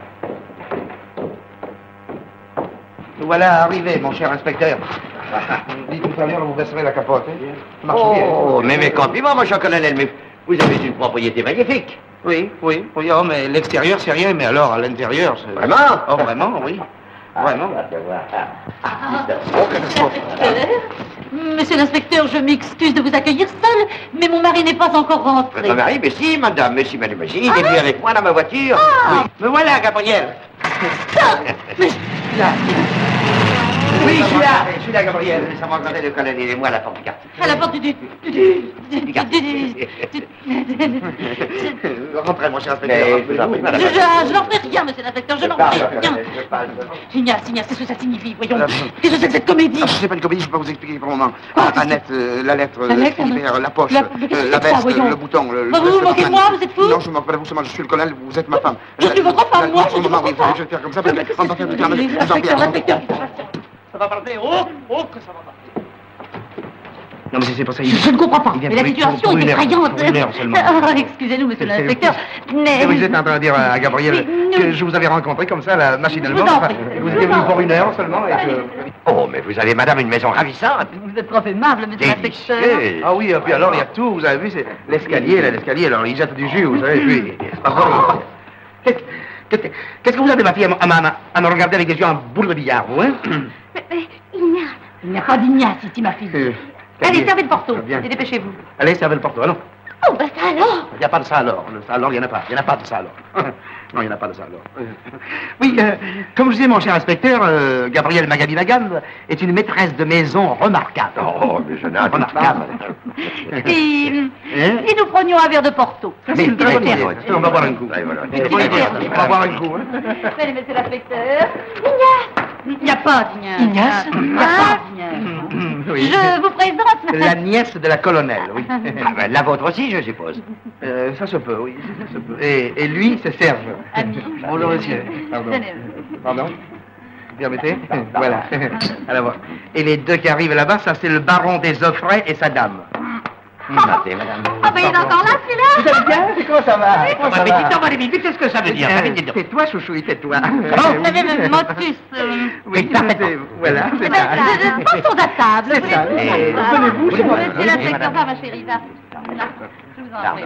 Nous voilà arrivés, mon cher inspecteur. Dites tout à l'heure, vous baisserez la capote. Hein? Marche bien.
Oh, mais mes compliments, mon cher colonel, mais vous avez une propriété magnifique.
Oui, oh, mais l'extérieur, c'est rien, mais alors, à l'intérieur, c'est...
Vraiment?
Oh, vraiment, oui. Vraiment. Oh, catastrophe.
Monsieur l'inspecteur, je m'excuse de vous accueillir seul, mais mon mari n'est pas encore rentré.
Votre mari, mais si, madame, mais si, madame, mais si, il est venu avec moi dans ma voiture. Oui. Me voilà, Gabriel.
Là.
Oui, je suis là, Gabriel. Ça m'a regardé le colonel et moi à la porte du quartier.
À la porte du...
Rentrez, mon cher inspecteur.
Mais, je vous en prie, madame.
Je n'en fais rien, monsieur l'inspecteur, je n'en fais rien. Ignace, qu'est-ce que ça signifie, voyons. Qu'est-ce que c'est que cette comédie?
Ah, c'est pas une comédie, je peux pas vous expliquer pour le moment.
Quoi,
Annette, la lettre,
La lettre,
la poche,
qu'est-ce que c'est
la
que ça,
veste,
voyons?
le bouton, le...
Vous vous moquez de moi, vous êtes fou?
Non, je me moque pas de vous, seulement je suis le colonel, vous êtes ma femme.
Je suis votre femme, moi,
Pour le moment, oui, il faut que je faire comme ça, parce qu'on va faire du carnage. Je vous en prie.
L'inspecteur,
Ça va parler. Oh, que ça va parler.
Non, mais c'est pas ça.
je ne comprends pas,
Il vient
mais la
pour-
situation
pour
est
une heure,
effrayante.
pour une heure seulement.
Ah, excusez-nous, monsieur l'inspecteur, mais...
Vous êtes en train de dire à Gabriel
Mais,
que je vous avais rencontré comme ça, là, machinalement.
Je vous en
Enfin,
prie.
vous étiez venu pour une heure seulement et que...
Oh, mais vous avez, madame, une maison ravissante.
Vous êtes trop aimable, monsieur l'inspecteur.
Délicieux.
Ah oui, et puis alors, il y a tout, vous avez vu, c'est l'escalier, là, l'escalier, alors il jette du jus, vous savez, puis... Qu'est-ce que vous avez, ma fille, à me regarder avec des yeux en boule de billard, vous, hein?
Mais, Ignace.
Il n'y a pas d'Ignace ici, ma fille. Allez, servez le porto,
Bien.
et dépêchez-vous.
Allez, servez le porto, allons.
Oh, bah ça alors.
Il n'y a pas de ça alors. Le ça alors, il n'y en a pas. Il n'y en a pas de ça alors. Non, il n'y en a pas de ça alors. Oui, comme je disais, mon cher inspecteur, Gabrielle Magabi-Magam est une maîtresse de maison remarquable.
Oh, mais je n'ai pas
Remarquable.
Et
Hein?
nous prenions un verre de porto.
Mais
très
très
bien.
bien. On va boire un coup.
Ouais, voilà.
On va boire un coup. Hein.
Allez, monsieur l'inspecteur.
Ignace.
Il n'y a pas d'Ignace.
Ignace?
Il n'y a pas d'Ignace.
Oui.
Je vous présente...
La nièce de la colonelle, oui.
Ah, ben, la vôtre aussi, je suppose.
Ça se peut, oui. Ça se peut. Et lui, c'est Serge.
Ami.
Bonjour, monsieur. Pardon. Pardon. Vous permettez? Voilà. À la voir. Et les deux qui arrivent là-bas, ça, c'est le baron des Offrets et sa dame.
Matez, madame.
Ah, ben il est encore là, celui-là.
Vous allez bien? Comment ça va? Comment ça va?
Qu'est-ce que ça veut dire?
Tais-toi, chouchou, tais-toi.
Vous savez, même motus...
Oui, voilà, c'est ça.
Passons à table.
C'est ça.
Venez-vous,
c'est moi.
monsieur l'inspecteur, va, ma chérie, va. Là, je vous en prie.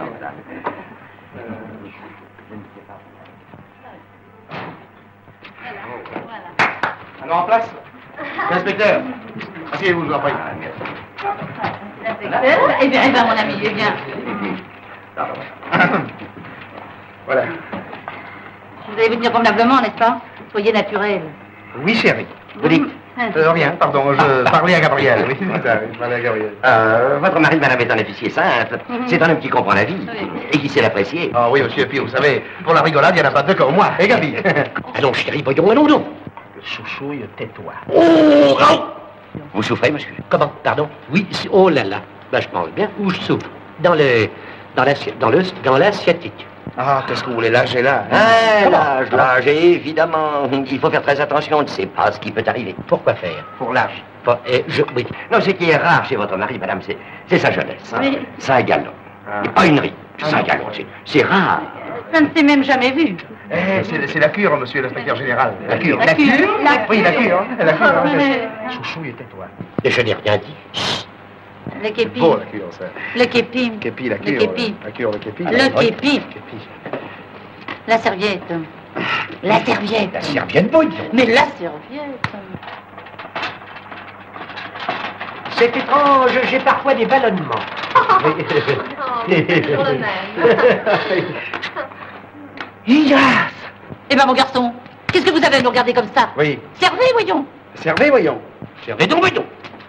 Voilà.
Alors, en place? L'inspecteur. Asseyez-vous, je vous en prie.
L'inspecteur. Eh bien, mon ami, eh bien.
Voilà.
Vous allez vous tenir convenablement, n'est-ce pas? Soyez naturel.
Oui, chérie. Vous dites? Rien, pardon, je parlais à Gabriel. Oui, c'est ça, je parlais à Gabriel.
Votre mari, madame, est un officier simple. C'est un homme qui comprend la vie et qui sait l'apprécier.
Ah oui, monsieur, puis vous savez, pour la rigolade, il n'y en a pas deux comme moi. Et Gabi?
Allons, chérie, voyons, allons.
Chouchouille, tais-toi.
Oh, non. Vous souffrez, monsieur?
Comment? Pardon? Oui, oh là là. Ben, je pense bien. Où je souffre? Dans l'asiatique.
Ah, qu'est-ce que vous voulez, là, j'ai là.
L'âge, évidemment. Il faut faire très attention, on ne sait pas ce qui peut arriver.
Pourquoi faire?
Pour l'âge.
Oui.
Non, ce qui est rare chez votre mari, madame, c'est sa jeunesse.
Oui.
Saint-Galon. Pas une ride, Saint-Galon, c'est rare.
Je ne t'ai même jamais vu.
C'est la cure, monsieur l'inspecteur général. La cure.
La cure?
Oui, la cure. La cure.
Oh,
Chouchou, il était toi.
Et je n'ai rien dit.
Le képi.
Beau, la cure, ça.
Le képi.
Képi, la cure.
Le képi.
La cure, le képi.
Le
Oui.
képi. La serviette. La serviette.
La serviette bouille.
Mais la serviette.
C'est étrange, j'ai parfois des ballonnements.
C'est toujours le même.
Ignace!
Eh ben, mon garçon, qu'est-ce que vous avez à nous regarder comme ça?
Oui.
Servez, voyons.
Servez, voyons. Servez donc, voyons.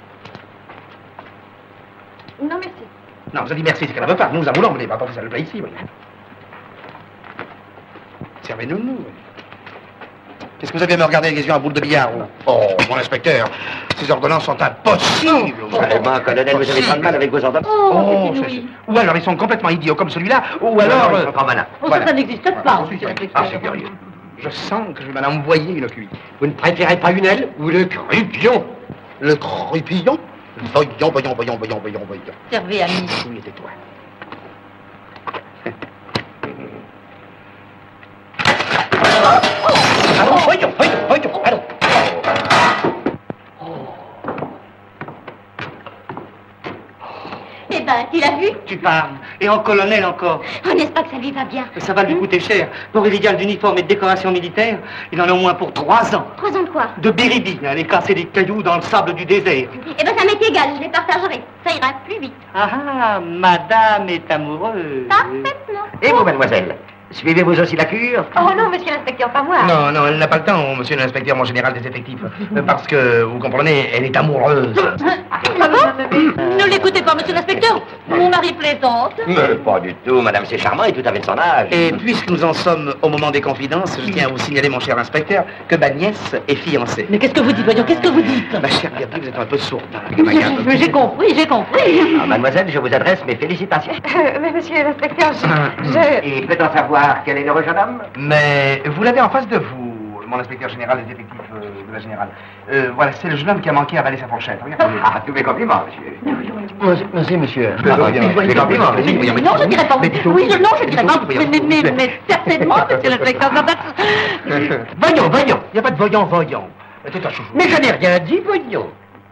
Non, merci.
Non, je dis merci, c'est qu'elle ne veut pas. Nous en voulons, mais pas pour ça le plat ici, voyons. Servez-nous, nous. Qu'est-ce que vous avez à me regarder les yeux en boule de billard? Oh, mon inspecteur, ces ordonnances sont impossibles.
Vraiment, colonel, vous avez pas de mal avec vos ordonnances?
Oh, c'est
c'est-
inouï.
Ou alors ils sont complètement idiots comme celui-là, ou alors...
ils sont encore malins.
Oh,
Voilà.
ça n'existe pas.
Je suis
monsieur
sûr.
l'inspecteur.
Ah, c'est curieux. Je sens que je vais m'en envoyer une cuite.
Vous ne préférez pas une aile ou le croupion?
Le crupillon? Voyons.
Servez, ami.
Oui, tais-toi.
Allons, voyons, allons.
Eh ben, tu l'as vu?
Tu parles. Et en colonel encore.
Oh, n'est-ce pas que ça lui va bien?
Ça va lui coûter cher. Pour illégal d'uniforme et de décoration militaire, il en a au moins pour 3 ans.
3 ans de quoi?
De béribi, aller casser des cailloux dans le sable du désert.
Eh ben, ça m'est égal, je les partagerai. Ça ira plus vite.
Ah, madame est amoureuse.
Parfaitement.
Et vous, mademoiselle, suivez-vous aussi la cure?
Oh non, monsieur l'inspecteur, pas moi.
Non, elle n'a pas le temps, monsieur l'inspecteur, mon général des effectifs. Parce que, vous comprenez, elle est amoureuse.
Ah bon? Ne l'écoutez pas, monsieur l'inspecteur. Mon mari plaisante.
Mais pas du tout, madame, c'est charmant et tout à fait de son âge.
Et puisque nous en sommes au moment des confidences, je tiens à vous signaler, mon cher inspecteur, que ma nièce est fiancée.
Mais qu'est-ce que vous dites, voyons, qu'est-ce que vous dites?
Ma chère Gabi, vous êtes un peu sourde.
J'ai compris.
Ah, mademoiselle, je vous adresse mes félicitations.
Mais monsieur l'inspecteur,
Et peut-on savoir quel est le jeune homme?
Mais vous l'avez en face de vous, mon inspecteur général des effectifs de la générale. Voilà, c'est le jeune homme qui a manqué à avaler sa fourchette. Regardez.
Ah, tous mes compliments, monsieur.
Merci, monsieur.
Mes compliments.
Non, je dirais pas. Oui, non, je dirais pas. Mais certainement, monsieur l'inspecteur.
Voyons.
Il n'y a pas de voyons. C'est un chouchou.
Mais je n'ai rien dit, voyons.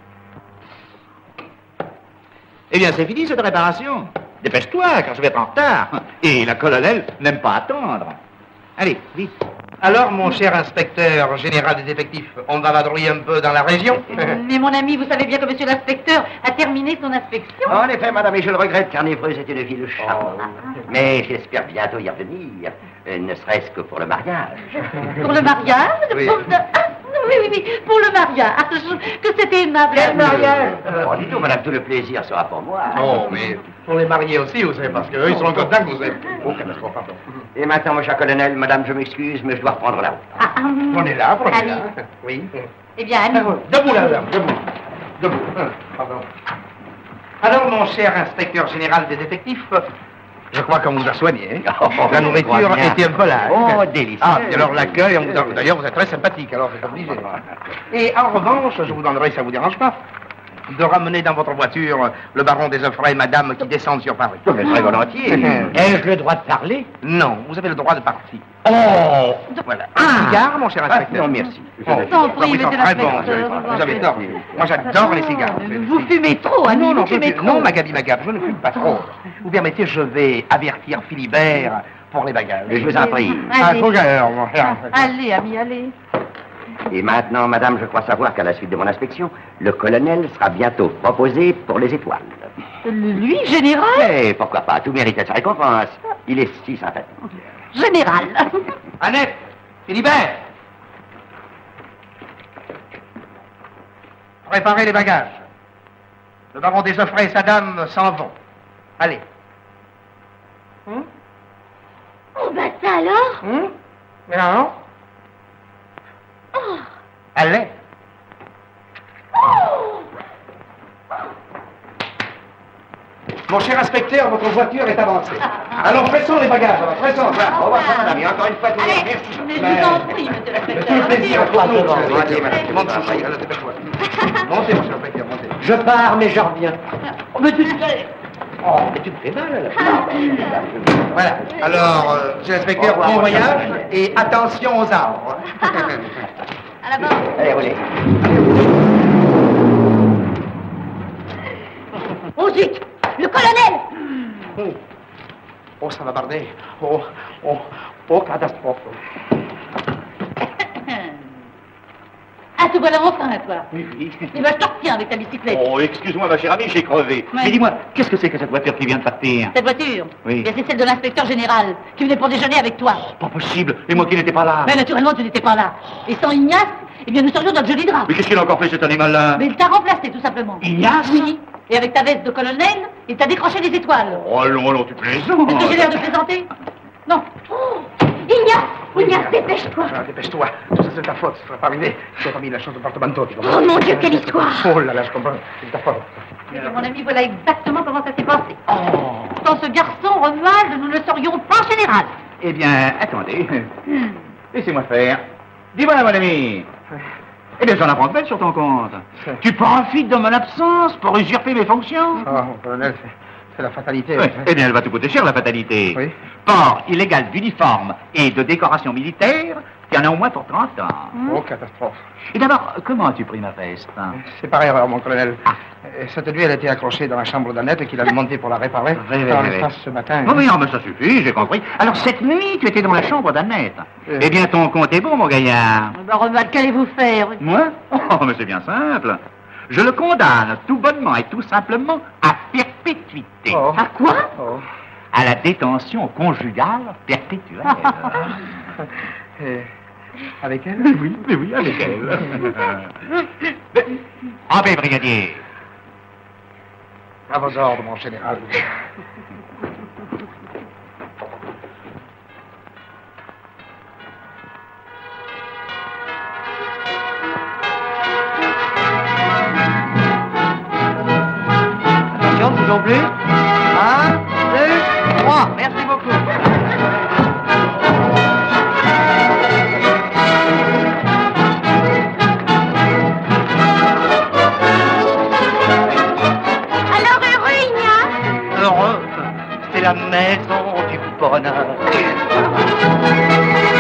Eh bien, c'est fini cette réparation. Dépêche-toi, car je vais être en retard. Et la colonelle n'aime pas attendre. Allez, vite.
Alors, mon cher inspecteur général des effectifs, on va vadrouiller un peu dans la région.
Mais mon ami, vous savez bien que monsieur l'inspecteur a terminé son inspection.
En effet, madame, et je le regrette, car Névreux est une ville charmante. Mais j'espère bientôt y revenir, ne serait-ce que pour le mariage.
Pour le mariage?
Oui.
Oui, pour le mariage. Que c'était aimable.
Quel mariage? Pas du tout, madame, tout le plaisir sera pour moi.
Oh, mais pour les mariés aussi, vous savez, parce qu'eux, ils seront contents que vous êtes. Oh, catastrophe, pardon.
Et maintenant, mon cher colonel, madame, je m'excuse, mais je dois reprendre la route.
Prenez là.
Ami.
Oui.
Eh bien, ami.
Debout, là, dame, debout. Pardon. Alors, mon cher inspecteur général des effectifs, je crois qu'on vous a soigné. La nourriture était un peu là.
Oh, délicieux.
Ah, et alors l'accueil, d'ailleurs, vous êtes très sympathique, alors c'est obligé. Et en revanche, je vous donnerai, si ça vous dérange pas, de ramener dans votre voiture le baron des Offrets et madame qui descendent sur Paris.
Mais très volontiers. Ai-je le droit de parler?
Non, vous avez le droit de partir.
Oh!
Voilà. Un cigare, mon cher inspecteur.
non, merci.
T'en prie,
ils sont
monsieur
très bons.
l'inspecteur.
Vous avez tort. Moi, j'adore les cigares.
Vous fumez trop, ami.
Non,
Vous fumez trop.
non, Magabi, je ne fume pas trop. Vous permettez, je vais avertir Philibert pour les bagages.
Je vous en prie.
Allez.
Faut que mon cher.
Allez, ami, allez.
Et maintenant, madame, je crois savoir qu'à la suite de mon inspection, le colonel sera bientôt proposé pour les étoiles.
Lui, général?
Eh, pourquoi pas, tout mérite sa récompense. Il est si sympathique.
Général.
Annette, Philibert. Préparez les bagages. Le baron des Offrets et sa dame s'en vont. Allez.
Oh, bah ça alors?
Non. Allez. Mon cher inspecteur, votre voiture est avancée. Alors, pressons les bagages, alors, pressons.
Au revoir, madame, et encore une fois, tout le monde, merci.
Mais je vous en prie, monsieur
Tout le
l'inspecteur.
plaisir pour nous.
Montez, madame.
Monte, chouchou, alors, dépêche-toi. Montez, mon cher inspecteur, montez.
Je pars, mais je reviens.
Mais tu sais,
Oh, mais tu me fais mal, là. Voilà. Alors, monsieur l'inspecteur, bon voyage et attention aux arbres.
À la barre.
Allez, roulez.
Oh zut, le colonel.
Oh, ça va barder. Oh, catastrophe.
Ah, te voilà enfin, toi.
Oui, oui.
Eh ben, je te retiens avec ta bicyclette.
Oh, excuse-moi, ma chère amie, j'ai crevé.
Ouais.
Mais dis-moi, qu'est-ce que c'est que cette voiture qui vient de partir?
Cette voiture,
Oui.
eh bien, c'est celle de l'inspecteur général qui venait pour déjeuner avec toi.
Pas possible. Et moi qui n'étais pas là.
Mais naturellement, tu n'étais pas là. Et sans Ignace, eh bien, nous serions dans le joli drap.
Mais qu'est-ce qu'il a encore fait, cet animal-là?
Mais il t'a remplacé, tout simplement.
Ignace?
Oui. Et avec ta veste de colonel, il t'a décroché des étoiles.
Oh, non, tu plaisantes.
Est-ce que j'ai l'air de plaisanter? Non.
Oh, Ignace, dépêche-toi.
Ah, dépêche-toi. Tout ça, c'est ta faute. Ça serait pas arrivé. Tu n'as pas mis la chance de porte-manteau, tu comprends?
Oh mon Dieu, quelle histoire.
Oh là là, je comprends. C'est ta faute.
Eh bien, mon ami, voilà exactement comment ça s'est passé. Sans ce garçon, Romuald, nous ne serions pas général.
Eh bien, attendez. Laissez-moi faire. Dis-moi, mon ami. Eh bien, j'en apprends de belle sur ton compte. Tu profites de mon absence pour usurper mes fonctions?
Oh, mon colonel, c'est la fatalité.
Oui. Eh bien, elle va te coûter cher, la fatalité.
Oui.
Port illégal d'uniforme et de décoration militaire, il y en a au moins pour 30 ans.
Oh, catastrophe.
Et d'abord, comment as-tu pris ma veste?
C'est par erreur, mon colonel. Cette nuit, elle était accrochée dans la chambre d'Annette et qu'il a demandé pour la réparer.
Oui,
Alors,
oui,
l'espace
oui.
ce matin.
Non, mais non, mais ça suffit, j'ai compris. Alors, cette nuit, tu étais dans la chambre d'Annette. Eh bien, ton compte est bon, mon gaillard.
Eh ben, Romuald, qu'allez-vous faire?
Moi? Oh, mais c'est bien simple. Je le condamne tout bonnement et tout simplement à perpétuité.
Oh.
À quoi?
Oh.
À la détention conjugale perpétuelle.
Avec elle?
Oui, avec elle. En paix, brigadier.
À vos ordres, mon général.
Attention, ne bougeons plus. 1, 2, 3. Merci beaucoup.
Alors heureux, Ignace.
Heureux, c'est la maison du bonheur.